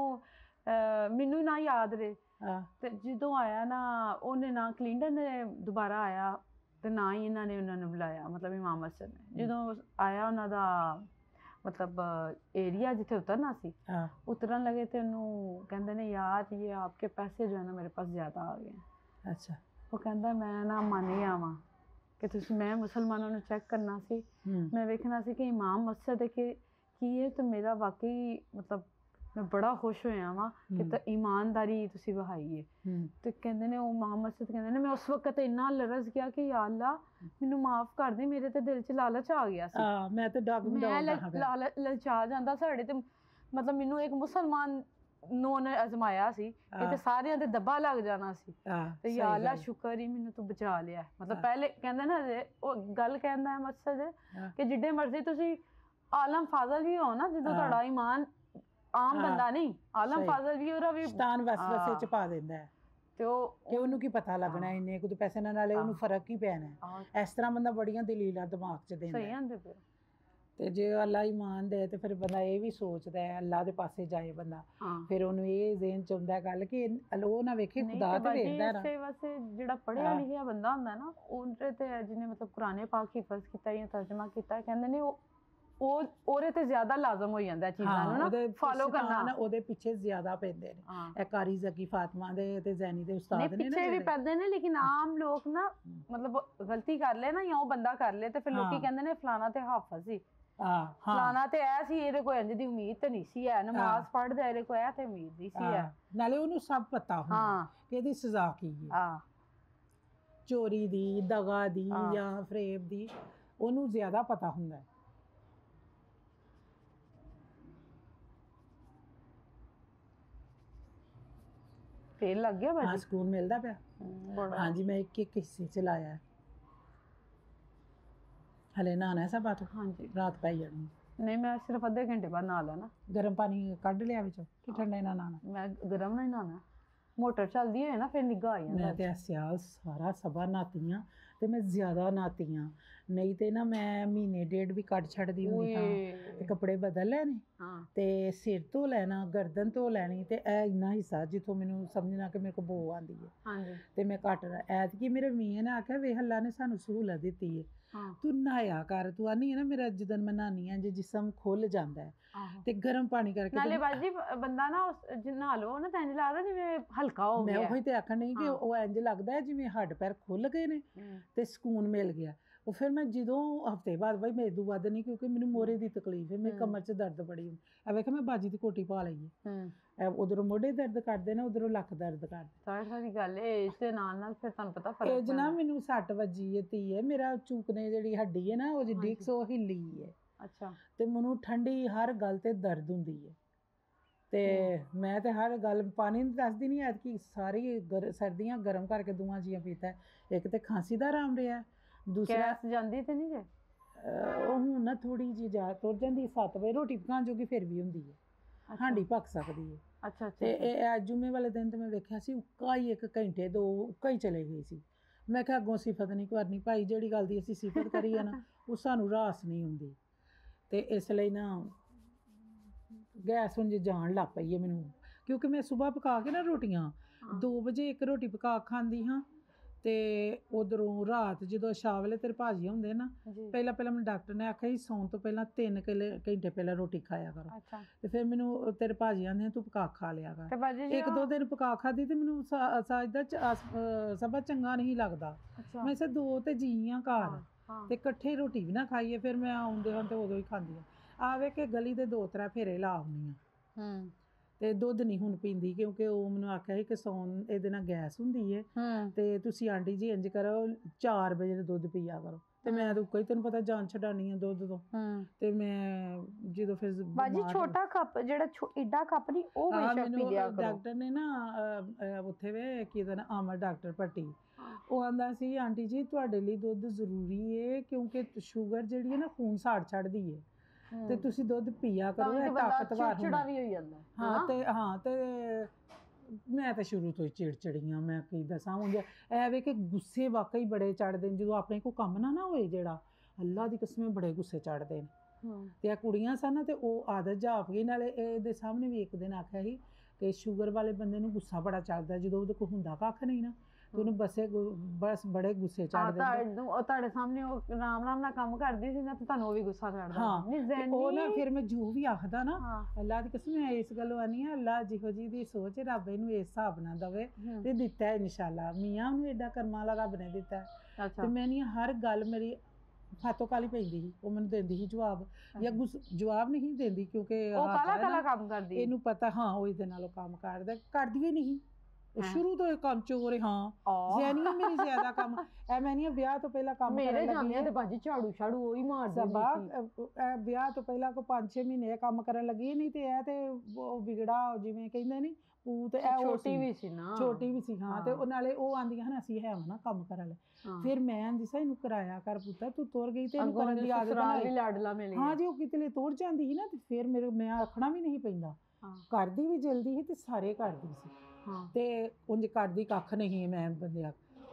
मैनू ना याद रहे ते जदों आया ना उन्हें ना क्लीनर ने दोबारा आया ते ना ही इन्होंने उन्होंने बुलाया मतलब इमाम मस्जिद ने जदों आया उन्हों दा मतलब एरिया जिथे उतरना सी उतरन लगे तो उन्होंने कहते ने यार ये आपके पैसे जो है ना मेरे पास ज़्यादा आ गए अच्छा वो कहता मैं ना मन ही आवा कि तुसी मैं मुसलमानों ने चेक करना सी मैं वेखना सी कि इमाम मस्जिद है कि की है तो मेरा वाकई मतलब मैं बड़ा खुश होया वा कि तो ईमानदारी तुसी वहाई है तो कहते ने इमाम मस्जिद कहते ने मैं उस वक्त इन्ना लरज गया कि या अल्लाह मैनू माफ़ कर दे मेरे ते दिल च लालच आ गया सी हां मैं ते डग मैं लालच ललचा जांदा साडे ते मतलब मैनू एक मुसलमान नू ने अजमाया सी कि ते सारियां ते दब्बा लग जाना सी ते या अल्लाह शुक्र ही मैनू तू बचा लिया मतलब पहले कहंदे ना ओ गल कहंदा है मकसद कि जिड्डे मर्जी तुसी आलम फाजल भी हो ना जदों तुहाडा ईमान आम बंदा नहीं आलम फाजल भी ओरा भी शैतान वसवसे च पा देंदा है ਤੇ ਉਹ ਕਿ ਉਹਨੂੰ ਕੀ ਪਤਾ ਲੱਗਣਾ ਇੰਨੇ ਕੁ ਪੈਸੇ ਨਾਲ ਨਾਲੇ ਉਹਨੂੰ ਫਰਕ ਹੀ ਪੈਣਾ ਇਸ ਤਰ੍ਹਾਂ ਬੰਦਾ ਬੜੀਆਂ ਦਲੀਲਾਂ ਦਿਮਾਗ 'ਚ ਦੇਂਦਾ ਸਹੀ ਆਂਦੇ ਪਏ ਤੇ ਜੇ ਅੱਲਾ ਈਮਾਨ ਦੇ ਤੇ ਫਿਰ ਬੰਦਾ ਇਹ ਵੀ ਸੋਚਦਾ ਹੈ ਅੱਲਾ ਦੇ ਪਾਸੇ ਜਾਏ ਬੰਦਾ, ਫਿਰ ਉਹਨੂੰ ਇਹ ਜ਼ਿਹਨ ਚ ਹੁੰਦਾ ਗੱਲ ਕਿ ਉਹ ਨਾ ਵੇਖੇ ਖੁਦਾ ਤੇ ਵੇਖਦਾ ਨਾ। ਇਸੇ ਵਾਸਤੇ ਜਿਹੜਾ ਪੜ੍ਹਿਆ ਲਿਖਿਆ ਬੰਦਾ ਹੁੰਦਾ ਨਾ ਉਹਦੇ ਤੇ ਜਿਹਨੇ ਮਤਲਬ ਕੁਰਾਨੇ ਪਾਕ ਹਿਫਜ਼ ਕੀਤਾ ਜਾਂ ਤਰਜਮਾ ਕੀਤਾ, ਕਹਿੰਦੇ ਨੇ ਉਹ ਉਹ ਉਹਦੇ ਤੇ ਜ਼ਿਆਦਾ ਲਾਜ਼ਮ ਹੋ ਜਾਂਦਾ ਚੀਜ਼ਾਂ ਨੂੰ ਨਾ ਫਾਲੋ ਕਰਨਾ, ਉਹਦੇ ਪਿੱਛੇ ਜ਼ਿਆਦਾ ਪੈਂਦੇ ਨੇ। ਇਹ ਕਾਰੀ ਜ਼ਕੀ ਫਾਤਮਾ ਦੇ ਤੇ ਜ਼ੈਨੀ ਦੇ ਉਸਤਾਦ ਨੇ ਪਿੱਛੇ ਵੀ ਪੈਂਦੇ ਨੇ, ਲੇਕਿਨ ਆਮ ਲੋਕ ਨਾ ਮਤਲਬ ਗਲਤੀ ਕਰ ਲੈ ਨਾ ਜਾਂ ਉਹ ਬੰਦਾ ਕਰ ਲੈ ਤੇ ਫਿਰ ਲੋਕੀ ਕਹਿੰਦੇ ਨੇ ਫਲਾਣਾ ਤੇ ਹਾਫਜ਼ ਸੀ, ਫਲਾਣਾ ਤੇ ਐ ਸੀ, ਇਹਦੇ ਕੋਈ ਇੰਜ ਦੀ ਉਮੀਦ ਤੇ ਨਹੀਂ ਸੀ, ਹੈ ਨਮਾਜ਼ ਪੜ੍ਹਦਾ ਇਹਦੇ ਕੋਈ ਐ ਤੇ ਉਮੀਦ ਨਹੀਂ ਸੀ ਹੈ। ਨਾਲੇ ਉਹਨੂੰ ਸਭ ਪਤਾ ਹੁੰਦਾ ਕਿ ਇਹਦੀ ਸਜ਼ਾ ਕੀ ਹੈ, ਚੋਰੀ ਦੀ, ਦਗਾ ਦੀ ਜਾਂ ਫਰੇਬ ਦੀ, ਉਹਨੂੰ ਜ਼ਿਆਦਾ ਪਤਾ ਹੁੰਦਾ ਹੈ। ਫੇਰ ਲੱਗ ਗਿਆ ਬਾਜੀ, ਸਕੂਨ ਮਿਲਦਾ ਪਿਆ। ਹਾਂਜੀ ਮੈਂ ਇੱਕ ਇੱਕ ਹਿੱਸੇ ਚ ਲਾਇਆ, ਹਲੇ ਨਹਾਣਾ ਸਭ ਬਾਤ। ਹਾਂਜੀ ਰਾਤ ਪੈ ਜਾਣੀ। ਨਹੀਂ ਮੈਂ ਸਿਰਫ ਅੱਧੇ ਘੰਟੇ ਬਾਅਦ ਨਹਾ ਲੈਣਾ। ਗਰਮ ਪਾਣੀ ਕੱਢ ਲਿਆ ਵਿੱਚੋਂ ਕਿ ਠੰਡੇ ਨਾਲ ਨਹਾਣਾ? ਮੈਂ ਗਰਮ ਨਾਲ ਹੀ ਨਹਾਣਾ, ਮੋਟਰ ਚੱਲਦੀ ਹੋਏ ਨਾ ਫਿਰ ਨਿੱਘਾ ਆ ਜਾਂਦਾ। ਮੈਂ ਤੇ ਸਿਆਲ ਸਾਰਾ ਸਭਾ ਨਹਾਤੀਆਂ ਤੇ ਮੈਂ ਜ਼ਿਆਦਾ ਨਹਾਤੀਆਂ, ਨਹੀਂ ਤੇ ਨਾ ਮੈਂ ਮਹੀਨੇ ਡੇਢ ਵੀ ਕੱਢ ਛੱਡਦੀ ਹੁੰਦੀ ਹਾਂ। ਤੇ ਕੱਪੜੇ ਬਦਲ ਲੈਣੇ ਤੇ ਸਿਰ ਧੋ ਲੈਣਾ, ਗਰਦਨ ਧੋ ਲੈਣੀ, ਤੇ ਇਹ ਇੰਨਾ ਹਿੱਸਾ ਜਿੱਥੋਂ ਮੈਨੂੰ ਸਮਝਣਾ ਕਿ ਮੇਰੇ ਕੋਲ ਬੋ ਆਉਂਦੀ ਹੈ ਤੇ ਮੈਂ ਘੱਟ ਐਤਕੀ ਮੇਰੇ ਮੀਆਂ ਨੇ ਆਖਿਆ ਵੇ ਅੱਲਾ ਨੇ ਸਾਨੂੰ ਸਹੂਲਤ ਦਿੱਤੀ ਹੈ, ਤੂੰ ਨਹਾਇਆ ਕਰ। ਤੂੰ ਆਨੀ ਹੈ ਨਾ ਮੇਰਾ ਜਦੋਂ ਮੈਂ ਨਹਾਨੀ ਹਾਂ ਜੇ ਜਿਸਮ ਖੁੱਲ ਜਾਂਦਾ ਹੈ ਤੇ ਗਰਮ ਪਾਣੀ ਕਰਕੇ। ਨਾਲੇ ਬਾਜੀ ਬੰਦਾ ਨਾ ਨਹਾ ਲਓ ਨਾ ਤਾਂ ਇੰਝ ਲੱਗਦਾ ਜਿਵੇਂ ਹਲਕਾ ਹੋ ਗਿਆ। ਮੈਂ ਉਹੀ ਤੇ ਆਖਣ ਨਹੀਂ ਕਿ ਉਹ ਇੰਝ ਲੱਗਦਾ ਜਿਵੇਂ ਹੱਡ ਪੈਰ ਖੁੱਲ ਗਏ ਨੇ ਤੇ ਸਕੂਨ ਮਿਲ ਗਿਆ। ਉਹ ਫਿਰ ਮੈਂ ਜਦੋਂ ਹਫਤੇ ਬਾਅਦ ਬਈ ਮੇਰੇ ਤੋਂ ਵੱਧ ਨਹੀਂ, ਕਿਉਂਕਿ ਮੈਨੂੰ ਮੋਰੇ ਦੀ ਤਕਲੀਫ ਹੈ, ਮੇਰੀ ਕਮਰ 'ਚ ਦਰਦ ਬੜੀ ਹੁੰਦੀ ਹੈ। ਵੇਖ ਮੈਂ ਬਾਜੀ ਦੀ ਕੋਟੀ ਪਾ ਲਈ ਹੈ, ਉਧਰੋਂ ਮੋਢੇ ਦਰਦ ਕਰਦੇ ਨੇ, ਉਧਰੋਂ ਲੱਕ ਦਰਦ ਕਰਦੇ। ਸਾਰੀ ਸਾਰੀ ਗੱਲ ਏਜ ਦੇ ਨਾਲ ਨਾਲ ਫਿਰ ਤੁਹਾਨੂੰ ਪਤਾ ਫਰਕ ਏਜ ਨਾ ਮੈਨੂੰ ਸੱਟ ਵੱਜੀ ਹੈ ਧੀਏ, ਮੇਰਾ ਚੂਕਨੇ ਜਿਹੜੀ ਹੱਡੀ ਹੈ ਨਾ ਉਹ ਜੀ ਡਿਕਸ ਉਹ ਹਿੱਲੀ ਹੈ। ਅੱਛਾ। ਤੇ ਮੈਨੂੰ ਠੰਡੀ ਹਰ ਗੱਲ ਤੇ ਦਰਦ ਹੁੰਦੀ ਹੈ ਤੇ ਮੈਂ ਤੇ ਹਰ ਗੱਲ ਪਾਣੀ ਨਹੀਂ ਦੱਸਦੀ ਨਹੀਂ ਐਤਕੀ ਸਾਰੀ ਸਰਦੀਆਂ ਗਰਮ ਕਰਕੇ ਦੋਵਾਂ ਜੀਆਂ ਪੀਤਾ। ਇੱਕ ਤੇ ਖਾਂਸੀ ਦਾ ਆਰਾਮ ਰਿਹਾ, ਦੂਸਰਾ ਜਾਂਦੀ ਤੇ ਨਹੀਂ ਜੇ ਉਹ ਹੁਣ ਨਾ ਥੋੜੀ ਜਿਹੀ ਜਾ ਤੁਰ ਜਾਂਦੀ, ਸੱਤ ਵਜੇ ਰੋਟੀ ਪਕਾਉਣ ਜੋਗੀ ਫਿਰ ਵੀ ਹੁੰਦੀ ਹੈ, ਹਾਂਡੀ ਪੱਕ ਸਕਦੀ ਹੈ। ਅੱਛਾ ਅੱਛਾ। ਤੇ ਇਹ ਜੁਮੇ ਵਾਲੇ ਦਿਨ ਤੇ ਮੈਂ ਵੇਖਿਆ ਸੀ ਉੱਕਾ ਹੀ ਇੱਕ ਘੰਟੇ ਦੋ ਉੱਕਾ ਹੀ ਚਲੇ ਗਈ ਸੀ। ਮੈਂ ਕਿਹਾ ਅੱਗੋਂ ਸਿਫਤ ਨਹੀਂ ਕਰਨੀ ਭਾਈ, ਜਿਹੜੀ ਗੱਲ ਦੀ ਅਸੀਂ ਸਿਫਤ ਕਰੀਏ ਨਾ ਉਹ ਸਾਨੂੰ ਰਾਸ ਨਹੀਂ ਹੁੰਦੀ। ਤੇ ਇਸ ਲਈ ਨਾ ਗੈਸ ਉਂਝ ਜਾਣ ਲੱਗ ਪਈ ਹੈ ਮੈਨੂੰ, ਕਿਉਂਕਿ ਮੈਂ ਸੁਬਾਹ ਪਕਾ ਕੇ ਨਾ ਰੋਟੀਆਂ ਦੋ ਵਜੇ ਇੱਕ ਰੋਟੀ ਪਕਾ ਖਾਂਦੀ ਹਾਂ ਤੇ ਉਧਰੋਂ ਰਾਤ ਜਦੋਂ ਸ਼ਾਮ ਵੇਲੇ ਤੇਰੇ ਭਾਜੀ ਹੁੰਦੇ ਨਾ, ਪਹਿਲਾਂ ਪਹਿਲਾਂ ਮੈਨੂੰ ਡਾਕਟਰ ਨੇ ਆਖਿਆ ਸੀ ਸੌਣ ਤੋਂ ਪਹਿਲਾਂ ਤਿੰਨ ਘੰਟੇ ਪਹਿਲਾਂ ਰੋਟੀ ਖਾਇਆ ਕਰੋ। ਤੇ ਫਿਰ ਮੈਨੂੰ ਤੇਰੇ ਭਾਜੀ ਆਂਦੇ ਤੂੰ ਪਕਾ ਖਾ ਲਿਆ ਕਰ। ਇੱਕ ਦੋ ਦਿਨ ਪਕਾ ਖਾਦੀ ਤੇ ਮੈਨੂੰ ਸਾਜਦਾ ਸਭਾ ਚੰਗਾ ਨਹੀਂ ਲੱਗਦਾ। ਮੈਂ ਸੇ ਦੋ ਤੇ ਜੀ ਆ ਘਰ ਤੇ ਇਕੱਠੇ ਰੋਟੀ ਵੀ ਨਾ ਖਾਈਏ, ਫਿਰ ਮੈਂ ਆਉਂਦੇ ਹਾਂ ਤੇ ਉਦੋਂ ਹੀ ਖਾਂਦੀ ਹਾਂ। ਆਵੇ ਕਿ ਗਲੀ ਦੇ ਦੋ ਤਰ੍ਹਾਂ ਫੇਰੇ ਲਾ ਆਉਂਦੀ ਹਾਂ ਤੇ ਦੁੱਧ ਨਹੀਂ ਹੁਣ ਪੀਂਦੀ, ਕਿਉਂਕਿ ਉਹ ਮੈਨੂੰ ਆਖਿਆ ਸੀ ਕਿ ਸੌਣ ਇਹਦੇ ਨਾਲ ਗੈਸ ਹੁੰਦੀ ਹੈ ਤੇ ਤੁਸੀਂ ਆਂਟੀ ਜੀ ਇੰਝ ਕਰੋ ਚਾਰ ਵਜੇ ਦੁੱਧ ਪੀਆ ਕਰੋ। ਤੇ ਮੈਂ ਤਾਂ ਕੋਈ ਤੈਨੂੰ ਪਤਾ ਜਾਨ ਛਡਾਣੀ ਆ ਦੁੱਧ ਤੋਂ, ਤੇ ਮੈਂ ਜਦੋਂ ਫਿਰ ਬਾਜੀ ਛੋਟਾ ਕੱਪ ਜਿਹੜਾ ਏਡਾ ਕੱਪ ਨਹੀਂ ਉਹ ਬੇਸ਼ੱਕ ਪੀ ਲਿਆ ਕਰੋ। ਡਾਕਟਰ ਨੇ ਨਾ ਉੱਥੇ ਵੇ ਕੀ ਦਾ ਨਾ ਆਮਰ ਡਾਕਟਰ ਭੱਟੀ, ਉਹ ਆਂਦਾ ਸੀ ਆਂਟੀ ਜੀ ਤੁਹਾਡੇ ਲਈ ਦੁੱਧ ਜ਼ਰੂਰੀ ਹੈ, ਕਿਉਂਕਿ ਸ਼ੂਗਰ ਜਿਹੜੀ ਹੈ ਨਾ ਖੂਨ ਸਾੜ ਛੱਡਦੀ ਹੈ ਤੇ ਤੁਸੀਂ ਦੁੱਧ ਪੀਆ ਕਰੋ, ਇਹ ਤਾਕਤਵਰ ਹੁੰਦਾ ਵੀ ਹੋ ਜਾਂਦਾ। ਹਾਂ ਤੇ ਹਾਂ ਤੇ ਮੈਂ ਤਾਂ ਸ਼ੁਰੂ ਤੋਂ ਹੀ ਚਿੜਚਿੜੀ ਹਾਂ, ਮੈਂ ਕੀ ਦੱਸਾਂ। ਹੁਣ ਇਹ ਵੇ ਕਿ ਗੁੱਸੇ ਵਾਕਈ ਬੜੇ ਚੜ੍ਹਦੇ ਨੇ ਜਦੋਂ ਆਪਣੇ ਕੋਲ ਕੰਮ ਨਾ ਨਾ ਹੋਏ, ਜਿਹੜਾ ਅੱਲਾ ਦੀ ਕਸਮ ਬੜੇ ਗੁੱਸੇ ਚੜ੍ਹਦੇ ਨੇ। ਤੇ ਇਹ ਕੁੜੀਆਂ ਸਨ ਤੇ ਉਹ ਆਦਤ ਜਾਪ ਗਈ। ਨਾਲੇ ਇਹਦੇ ਸਾਹਮਣੇ ਵੀ ਇੱਕ ਦਿਨ ਆਖਿਆ ਸੀ ਕਿ ਸ਼ੂਗਰ ਵਾਲੇ ਬੰਦੇ ਨੂੰ ਗੁੱਸਾ ਬੜਾ ਚੜ੍ਹਦਾ, ਜਦੋਂ ਉਹਦੇ ਕੋਲ ਹੁੰਦਾ ਕੱਖ ਨਹੀਂ ਨਾ ਤੇ ਉਹਨੂੰ ਬਸੇ ਬਸ ਬੜੇ ਗੁੱਸੇ ਚੜ੍ਹਦੇ ਨੇ। ਉਹ ਤੁਹਾਡੇ ਸਾਹਮਣੇ ਉਹ ਰਾਮ ਰਾਮ ਨਾਲ ਕੰਮ ਕਰਦੀ ਸੀ ਨਾ ਤੇ ਤੁਹਾਨੂੰ ਉਹ ਵੀ ਗੁੱਸਾ ਚੜ੍ਹਦਾ। ਹਾਂ ਉਹ ਨਾ ਫਿਰ ਮੈਂ ਜੋ ਵੀ ਆਖਦਾ ਨਾ ਅੱਲਾ ਦੀ ਕਸਮ ਮੈਂ ਇਸ ਗੱਲੋਂ ਆਨੀ ਆ, ਅੱਲਾ ਜਿਹੋ ਜਿਹੀ ਦੀ ਸੋਚ ਰੱਬ ਇਹਨੂੰ ਇਸ ਹਿਸਾਬ ਨਾਲ ਦਵੇ ਤੇ ਦਿੱਤਾ ਇਨਸ਼ਾਅੱਲਾ। ਮੀਆਂ ਨੂੰ ਏਡਾ ਕਰਮਾਂ ਵਾਲਾ ਰੱਬ ਨੇ ਦਿੱਤਾ। ਤੇ ਮੈਂ ਨਹੀਂ ਹਰ ਗੱਲ ਮੇਰੀ ਫਾਤੋ ਕਾਲੀ ਪੈਂਦੀ ਸੀ, ਉਹ ਮੈਨੂੰ ਦਿੰਦੀ ਸੀ ਜਵਾਬ ਜਾਂ ਜਵਾਬ ਨਹੀਂ ਦਿੰਦੀ, ਕਿਉਂਕਿ ਉਹ ਕਾਲਾ ਕਾਲਾ ਕੰਮ ਕਰਦੀ, ਇਹਨੂੰ ਪਤਾ ਹਾਂ ਉਹ ਇਹਦੇ ਨਾਲੋਂ ਕੰਮ ਕਰਦਾ ਕਰਦੀ ਹੀ ਨਹੀਂ ਸ਼ੁਰੂ ਤੋਂ ਇਹ ਕੰਮ ਚੋਰ। ਹਾਂ ਜ਼ੈਨੀਆ ਮੇਰੀ ਜ਼ਿਆਦਾ ਕੰਮ ਐ, ਮੈਂ ਨਹੀਂ ਵਿਆਹ ਤੋਂ ਪਹਿਲਾਂ ਕੰਮ ਮੇਰੇ ਜਾਂਦੇ ਤੇ ਬਾਜੀ ਝਾੜੂ ਛਾੜੂ ਉਹੀ ਮਾਰਦੀ ਸੀ। ਵਿਆਹ ਤੋਂ ਪਹਿਲਾਂ ਕੋ ਪੰਜ ਛੇ ਮਹੀਨੇ ਕੰਮ ਕਰਨ ਲੱਗੀ, ਨਹੀਂ ਤੇ ਇਹ ਤੇ ਉਹ ਵਿਗੜਾ ਜਿਵੇਂ ਕਹਿੰਦੇ ਨੀ ਪੂਤ, ਇਹ ਛੋਟੀ ਵੀ ਸੀ ਨਾ, ਛੋਟੀ ਵੀ ਸੀ। ਹਾਂ ਤੇ ਉਹ ਨਾਲੇ ਉਹ ਆਂਦੀਆਂ ਹਨ ਅਸੀਂ ਹੈ ਨਾ ਕੰਮ ਕਰਨ ਲਈ। ਫਿਰ ਮੈਂ ਆਂਦੀ ਸੀ ਇਹਨੂੰ ਕਰਾਇਆ ਕਰ ਪੁੱਤਾ, ਤੂੰ ਤੁਰ ਗਈ ਤੇ ਇਹਨੂੰ ਕਰਨ ਦੀ ਆਦਤ ਨਹੀਂ। ਹਾਂ ਜੀ ਉਹ ਕਿਤੇ ਤੁਰ ਜਾਂਦੀ ਸੀ ਨਾ ਤੇ ਫਿਰ ਮੇਰੇ ਮੈਂ ਆਖਣਾ ਵੀ ਨਹੀਂ ਪੈਂਦਾ, ਕਰਦੀ ਵੀ ਜਲਦੀ ਸੀ ਤੇ ਸਾਰੇ ਕਰਦੀ ਸੀ। ਤੇ ਉਂਝ ਕਰਦੀ ਕੱਖ ਨਹੀਂ ਮੈਂ ਬੰਦਿਆ।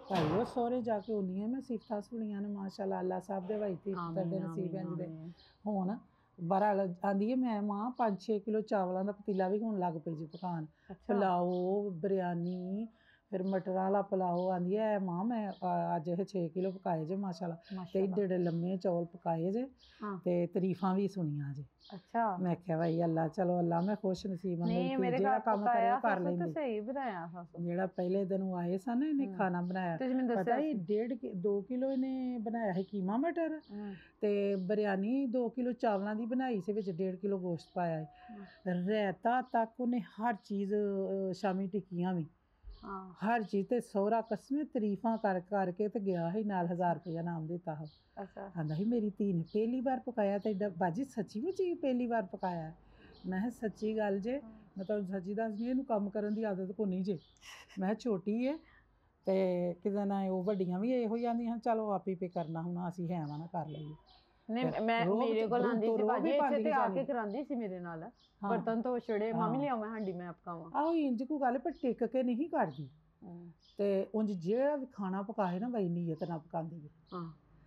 ਭਾਈ ਉਹ ਸਹੁਰੇ ਜਾ ਕੇ ਉਨੀਆਂ ਮੈਂ ਸਿਫਤਾਂ ਸੁਣੀਆਂ ਨੇ ਮਾਸ਼ਾਅੱਲਾ ਅੱਲਾ ਸਾਹਿਬ ਦੇ ਭਾਈ ਤੀਰਥ ਦੇ ਨਸੀਬ ਇੰਜ ਦੇ ਹੁਣ ਬਾਹਰ ਆਂਦੀ ਹੈ ਮੈਂ ਮਾਂ ਪੰਜ ਛੇ ਕਿਲੋ ਚਾਵਲਾਂ ਦਾ ਪਤੀਲਾ ਵੀ ਹੁਣ ਲੱਗ ਪਈ ਜੀ ਪਕਾਉਣ ਪੁਲਾਓ ਬਿਰਿਆਨੀ ਫਿਰ ਮਟਰਾਂ ਵਾਲਾ ਪੁਲਾਓ ਆਂਦੀ ਹੈ ਮਾਂ ਮੈਂ ਅ, ਅੱਜ ਇਹ ਛੇ ਕਿਲੋ ਪਕਾਏ ਜੇ ਮਾਸ਼ਾਅੱਲਾ ਤੇ ਏਡੇ ਏਡੇ ਲੰਮੇ ਚੌਲ ਪਕਾਏ ਜੇ ਤੇ ਤਾਰੀਫਾਂ ਵੀ ਸੁਣੀਆਂ ਜੇ ਅੱਛਾ ਮੈਂ ਕਿਹਾ ਭਾਈ ਅੱਲਾ ਚਲੋ ਅੱਲਾ ਮੈਂ ਖੁਸ਼ ਨਸੀਬ ਨਹੀਂ ਮੇਰੇ ਜਿਹੜਾ ਕੰਮ ਕਰਿਆ ਕਰ ਤੇ ਲੈਂਦੀ ਸਹੀ ਬਣਾਇਆ ਸਾਸੂ ਜਿਹੜਾ ਪਹਿਲੇ ਦਿਨ ਉਹ ਆਏ ਸਨ ਇਹਨੇ ਖਾਣਾ ਬਣਾਇਆ ਤੁਸੀਂ ਮੈਨੂੰ ਪਤਾ ਦੱਸਿਆ ਹੀ ਡੇਢ ਕਿ ਦੋ ਕਿਲੋ ਇਹਨੇ ਬਣਾਇਆ ਹੈ ਕੀਮਾ ਮਟਰ ਤੇ ਬਿਰਿਆਨੀ ਦੋ ਕਿਲੋ ਚਾਵਲਾਂ ਦੀ ਬਣਾਈ ਸੀ ਵਿੱਚ ਡੇਢ ਕਿਲੋ ਗੋਸ਼ਤ ਪਾਇਆ ਹੈ ਰਾਇਤਾ ਤੱਕ ਉਹਨੇ ਹਰ ਚੀਜ਼ ਅ, ਸ਼ਾਮੀ ਟਿੱਕੀਆਂ ਵੀ ਹਰ ਚੀਜ਼ ਤੇ ਸਹੁਰਾ ਕਸਮੇ ਤਾਰੀਫਾਂ ਕਰ ਕਰਕੇ ਤੇ ਗਿਆ ਹੀ ਨਾਲ ਹਜ਼ਾਰ ਰੁਪਇਆ ਨਾਮ ਦਿੱਤਾ ਹੋ ਅੱਛਾ ਆਂਦਾ ਸੀ ਮੇਰੀ ਧੀ ਨੇ ਪਹਿਲੀ ਵਾਰ ਪਕਾਇਆ ਤੇ ਏਡਾ ਬਾਜੀ ਸੱਚੀ ਵਿੱਚ ਹੀ ਪਹਿਲੀ ਵਾਰ ਪਕਾਇਆ ਮੈਂ ਕਿਹਾ ਸੱਚੀ ਗੱਲ ਜੇ ਮੈਂ ਤੁਹਾਨੂੰ ਸੱਚੀ ਦੱਸਦੀ ਇਹਨੂੰ ਕੰਮ ਕਰਨ ਦੀ ਆਦਤ ਕੋ ਨਹੀਂ ਜੇ ਮੈਂ ਕਿਹਾ ਛੋਟੀ ਹੈ ਤੇ ਕਿਤੇ ਨਾ ਉਹ ਵੱਡੀਆਂ ਵੀ ਇਹੋ ਹੀ ਆਂਦੀਆਂ ਚਲੋ ਆਪ ਹੀ ਪੇ ਕਰਨਾ ਹੁਣ ਅਸੀਂ ਹੈ ਵਾ ਨਾ ਕਰ ਲਈਏ ਨਹੀਂ ਮੈਂ ਮੇਰੇ ਕੋਲ ਆਂਦੀ ਸੀ ਬਾਜੀ ਇੱਥੇ ਤੇ ਆ ਕੇ ਕਰਾਂਦੀ ਸੀ ਮੇਰੇ ਨਾਲ ਬਰਤਨ ਤੋਂ ਛੜੇ ਮਾਮੀ ਲਿਆਓ ਮੈਂ ਹਾਂਡੀ ਮੈਂ ਪਕਾਵਾਂ ਆਹੋ ਇੰਜ ਕੋ ਗੱਲ ਪਰ ਟਿਕ ਕੇ ਨਹੀਂ ਕਰਦੀ ਤੇ ਉਂਝ ਜਿਹੜਾ ਵੀ ਖਾਣਾ ਪਕਾਏ ਨਾ ਬਈ ਨੀਅਤ ਨਾਲ ਪਕਾਉਂਦੀ ਹੈ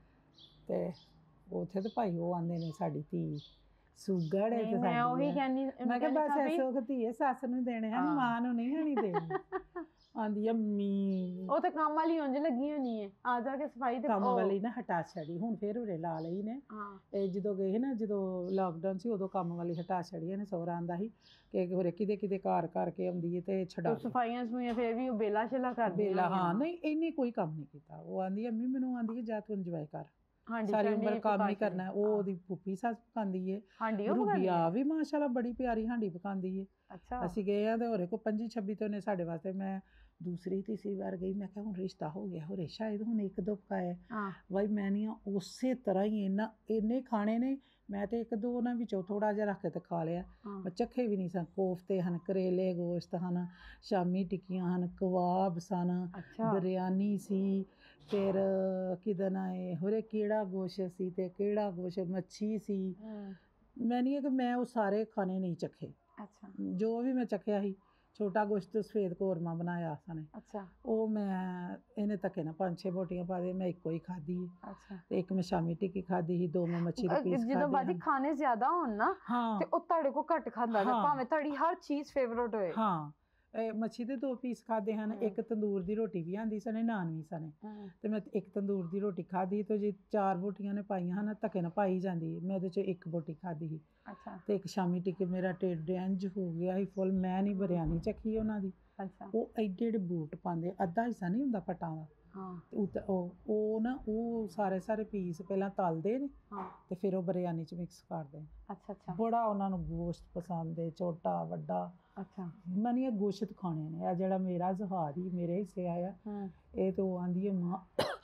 ਤੇ ਉੱਥੇ ਤੇ ਭਾਈ ਉਹ ਆਂਦੇ ਨੇ ਸਾਡੀ ਧੀ ਸੁਗੜ ਹੈ ਤੇ ਮੈਂ ਉਹੀ ਕਹਿੰਦੀ ਮੈਂ ਕਿਹਾ ਬਸ ਐਸੇ ਉਹ ਧੀਏ ਸੱਸ ਨੂੰ ਦੇਣੇ ਹਨ ਮਾਂ ਨੂੰ ਨਹੀਂ ਹਣੀ ਦੇਣੀ ਆਂਦੀ ਅੰਮੀ ਉਹ ਤੇ ਕੰਮ ਵਾਲੀ ਉਂਝ ਲੱਗੀ ਹੋਣੀ ਹੈ ਆ ਜਾ ਕੇ ਸਫਾਈ ਤੇ ਕੰਮ ਵਾਲੀ ਨਾ ਹਟਾ ਛੜੀ ਹੁਣ ਫੇਰ ਉਰੇ ਲਾ ਲਈ ਨੇ ਇਹ ਜਦੋਂ ਗਏ ਨਾ ਜਦੋਂ ਲਾਕਡਾਊਨ ਸੀ ਉਦੋਂ ਕੰਮ ਵਾਲੀ ਹਟਾ ਛੜੀ ਇਹਨੇ ਸਹੁਰਾ ਆਂਦਾ ਸੀ ਕਿ ਹੋਰੇ ਕਿਤੇ ਕਿਤੇ ਘਰ ਕਰਕੇ ਆਉਂਦੀ ਹੈ ਤੇ ਛਡਾ ਸਫਾਈਆਂ ਸਫਾਈਆਂ ਫੇਰ ਵੀ ਉਹ ਬੇਲਾ ਛੇਲਾ ਕਰਦੀ ਬੇਲਾ ਹਾਂ ਨਹੀਂ ਇੰਨੀ ਕੋਈ ਕੰਮ ਨਹੀਂ ਕੀਤਾ ਉਹ ਆਂਦੀ ਅੰਮੀ ਮੈਨੂੰ ਆਂਦੀ ਹੈ ਜਾ ਤੂੰ ਇੰਜੋਏ ਕਰ ਸਾਰੀ ਉਮਰ ਕੰਮ ਹੀ ਕਰਨਾ ਉਹ ਉਹਦੀ ਪੁੱਪੀ ਸੱਸ ਪਕਾਉਂਦੀ ਹੈ ਰੂਬੀਆ ਵੀ ਮਾਸ਼ਾਅੱਲਾ ਬੜੀ ਪਿਆਰੀ ਹਾਂਡੀ ਪਕਾਉਂਦੀ ਹੈ ਅਸੀਂ ਗਏ ਆ ਤੇ ਹੋਰੇ ਕੋ ਪੰਜੀ ਛੱਬੀ ਤੇ ਉਹਨੇ ਸਾਡੇ ਵਾਸਤੇ ਮੈਂ ਦੂਸਰੀ ਤੀਸਰੀ ਵਾਰ ਗਈ ਮੈਂ ਕਿਹਾ ਹੁਣ ਰਿਸ਼ਤਾ ਹੋ ਗਿਆ ਹੋਰੇ ਸ਼ਾਇਦ ਹੁਣ ਇੱਕ ਦੋ ਪਕਾਏ ਵਾਈ ਮੈਂ ਨਹੀਂ ਉਸੇ ਤਰ੍ਹਾਂ ਹੀ ਇੰਨਾ ਇੰਨੇ ਖਾਣੇ ਨੇ ਮੈਂ ਤੇ ਇੱਕ ਦੋ ਉਹਨਾਂ ਵਿੱਚੋਂ ਥੋੜਾ ਜਿਹਾ ਰੱਖ ਕੇ ਤੇ ਖਾ ਲਿਆ ਮੈਂ ਚੱਖੇ ਵੀ ਨਹੀਂ ਸਨ ਕੋਫਤੇ ਹਨ ਕਰੇਲੇ ਗੋਸ਼ਤ ਹਨ ਸ਼ਾਮੀ ਟਿੱਕੀਆਂ ਹਨ ਕਬਾਬ ਸਨ ਬਿਰਿਆਨੀ ਸੀ ਫਿਰ ਕਿਹਦਾ ਨਾ ਇਹ ਹੋਰੇ ਕਿਹੜਾ ਗੋਸ਼ਤ ਸੀ ਤੇ ਕਿਹੜਾ ਗੋਸ਼ਤ ਮੱਛੀ ਸੀ ਮੈਂ ਨਹੀਂ ਕਿ ਮੈਂ ਉਹ ਸਾਰੇ ਖਾਣੇ ਨਹੀਂ ਚੱਖੇ ਅੱਛਾ ਜੋ ਵੀ ਮੈਂ ਚੱਖਿਆ ਸੀ ਛੋਟਾ ਗੋਸ਼ਤ ਸਫੇਦ ਕੋਰਮਾ ਬਣਾਇਆ ਸਨੇ ਅੱਛਾ ਉਹ ਮੈਂ ਇਹਨੇ ਧੱਕੇ ਨਾਲ ਪੰਜ ਛੇ ਬੋਟੀਆਂ ਪਾ ਦੇ ਮੈਂ ਇੱਕੋ ਹੀ ਖਾਧੀ ਅੱਛਾ ਤੇ ਇੱਕ ਮੈਂ ਸ਼ਾਮੀ ਟਿੱਕੀ ਖਾਧੀ ਸੀ ਦੋ ਮੈਂ ਮੱਛੀ ਦੇ ਪੀਸ ਖਾਧੇ ਜਦੋਂ ਬਾਜੀ ਖਾਣੇ ਜ਼ਿਆਦਾ ਹੋਣ ਨਾ ਤੇ ਉਹ ਤੁਹਾਡੇ ਕੋ ਘੱਟ ਖਾਂਦਾ ਨਾ ਭਾਵੇਂ ਤੁਹਾਡੀ ਹਰ ਚੀਜ਼ ਫੇਵਰਟ ਹੋਏ ਹਾਂ ਇਹ ਮੱਛੀ ਦੇ ਦੋ ਪੀਸ ਖਾਦੇ ਹਨ ਇੱਕ ਤੰਦੂਰ ਦੀ ਰੋਟੀ ਵੀ ਆਂਦੀ ਸਨੇ ਨਾਨ ਵੀ ਸਨੇ ਤੇ ਮੈਂ ਇੱਕ ਤੰਦੂਰ ਦੀ ਰੋਟੀ ਖਾਧੀ ਤੇ ਜੇ ਚਾਰ ਬੋਟੀਆਂ ਨੇ ਪਾਈਆਂ ਹਨ ਧੱਕੇ ਨਾਲ ਪਾਈ ਜਾਂਦੀ ਮੈਂ ਉਹਦੇ 'ਚ ਇੱਕ ਬੋਟੀ ਖਾਧੀ ਸੀ ਅੱਛਾ ਤੇ ਇੱਕ ਸ਼ਾਮੀ ਟਿੱਕੀ ਮੇਰਾ ਢਿੱਡ ਇੰਝ ਹੋ ਗਿਆ ਸੀ ਫੁੱਲ ਮੈਂ ਨਹੀਂ ਬਿਰਿਆਨੀ ਚੱਖੀ ਉਹਨਾਂ ਦੀ ਅੱਛਾ ਉਹ ਐਡੇ ਐਡੇ ਬੂਟ ਪਾਉਂਦੇ ਅੱਧਾ ਹਿੱਸਾ ਨਹੀਂ ਹੁੰਦਾ ਪਟਾਂ ਦਾ ਹਾਂ ਤੇ ਉਹ ਉਹ ਨਾ ਉਹ ਸਾਰੇ ਸਾਰੇ ਪੀਸ ਪਹਿਲਾਂ ਤਲਦੇ ਨੇ ਹਾਂ ਤੇ ਫਿਰ ਉਹ ਬਿਰਿਆਨੀ 'ਚ ਮਿਕਸ ਕਰਦੇ ਨੇ ਅੱਛਾ ਅੱਛਾ ਬੜਾ ਉਹਨਾਂ ਨੂੰ ਗੋਸ਼ਤ ਪਸੰਦ ਹੈ ਛੋਟਾ ਵੱਡਾ ਅੱਛਾ ਮਨ ਇਹ ਗੋਸ਼ਤ ਖਾਣੇ ਨੇ ਆ ਜਿਹੜਾ ਮੇਰਾ ਜ਼ਹਾਰ ਹੀ ਮੇਰੇ ਹਿੱਸੇ ਆਇਆ ਇਹ ਤਾਂ ਉਹ ਆਂਦੀ ਹੈ ਮਾਂ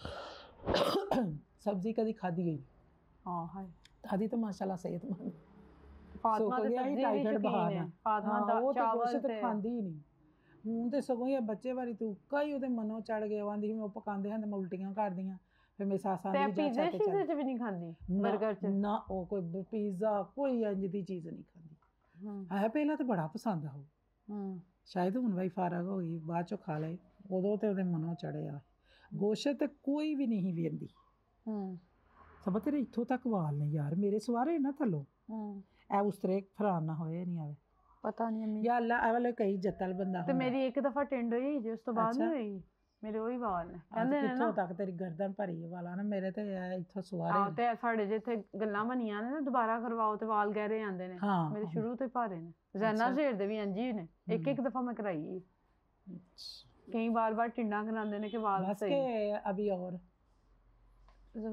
ਸਬਜ਼ੀ ਕਦੀ ਖਾਧੀ ਗਈ ਹਾਂ ਹਾਂ ਖਾਧੀ ਤਾਂ ਮਾਸ਼ਾਅੱਲਾ ਸਿਹਤਮੰਦ ਫਾਤਮਾ ਦੇ ਸਬਜ਼ੀ ਵੀ ਸ਼ੌਕੀਨ ਹੈ ਫਾਤਮਾ ਦਾ ਚਾਵਲ ਤੇ ਖਾਂਦੀ ਹੀ ਨਹੀਂ ਹੁਣ ਤੇ ਸਗੋਂ ਇਹ ਬੱਚੇ ਵਾਰੀ ਤੂੰ ਕਈ ਉਹਦੇ ਮਨੋਂ ਚੜ ਗਿਆ ਆਂਦੀ ਮੈਂ ਉਹ ਪਕਾਉਂਦੇ ਹਨ ਤੇ ਮੈਂ ਉਲਟੀਆਂ ਕਰਦੀਆਂ ਫਿਰ ਮੇਰੇ ਸਾਸਾਂ ਦੀ ਪੀਜ਼ਾ ਸ਼ੀਜ਼ੇ ਚ ਵੀ ਨਹੀਂ ਖਾਂਦੀ 버ਗਰ ਚ ਨਾ ਉਹ ਕੋਈ ਪੀਜ਼ਾ ਕੋਈ ਇੰਜ ਦੀ ਚੀਜ਼ ਨਹੀਂ ਖਾਂਦੀ ਹੈ ਪਹਿਲਾਂ ਤਾਂ ਬੜਾ ਪਸੰਦ ਆ ਉਹ ਸ਼ਾਇਦ ਹੁਣ ਵਾਈ ਫਾਰਗ ਹੋ ਗਈ ਬਾਅਦ ਚੋਂ ਖਾ ਲਏ ਉਦੋਂ ਤੇ ਉਹਦੇ ਮਨੋਂ ਚੜਿਆ ਗੋਸ਼ਤ ਤੇ ਕੋਈ ਵੀ ਨਹੀਂ ਵੇਂਦੀ ਸਭ ਤੇਰੇ ਇੱਥੋਂ ਤੱਕ ਵਾਲ ਨੇ ਯਾਰ ਮੇਰੇ ਸਵਾਰੇ ਨਾ ਥੱਲੋਂ ਐ ਉਸ ਤਰ੍ਹਾਂ ਫਰਾਨ ਨਾ ਹੋਏ ਨਹੀਂ ਆਵੇ ਪਤਾ ਨਹੀਂ ਅੰਮੀ ਯਾ ਅੱਲਾ ਇਹ ਵਾਲੇ ਕਈ ਜੱਤਲ ਬੰਦਾ ਤੇ ਮੇਰੀ ਇੱਕ ਦਫਾ ਟਿੰਡ ਹੋਈ ਜੇ ਉਸ ਤੋਂ ਬਾਅਦ ਨਹੀਂ ਹੋਈ ਮੇਰੇ ਉਹੀ ਵਾਲ ਨੇ ਕਹਿੰਦੇ ਨੇ ਨਾ ਇੱਥੋਂ ਤੱਕ ਤੇਰੀ ਗਰਦਨ ਭਰੀ ਵਾਲਾ ਨਾ ਮੇਰੇ ਤੇ ਇੱਥੋਂ ਸਵਾਰੇ ਹਾਂ ਤੇ ਸਾਡੇ ਜਿੱਥੇ ਗੱਲਾਂ ਬਣੀਆਂ ਨੇ ਨਾ ਦੁਬਾਰਾ ਕਰਵਾਓ ਤੇ ਵਾਲ ਗਹਿਰੇ ਆਉਂਦੇ ਨੇ ਮੇਰੇ ਸ਼ੁਰੂ ਤੋਂ ਹੀ ਭਾਰੇ ਨੇ ਜ਼ੈਨਾ ਸ਼ੇਰ ਦੇ ਵੀ ਇੰਜੀ ਨੇ ਇੱਕ ਇੱਕ ਦਫਾ ਮੈਂ ਕਰਾਈ ਕਈ ਬਾਰ ਬਾਰ ਟਿੰਡਾਂ ਕਰਾਉਂਦੇ ਨੇ ਕਿ ਵਾਲ ਸਹੀ ਬਸ ਕਿ ਅਭੀ ਔਰ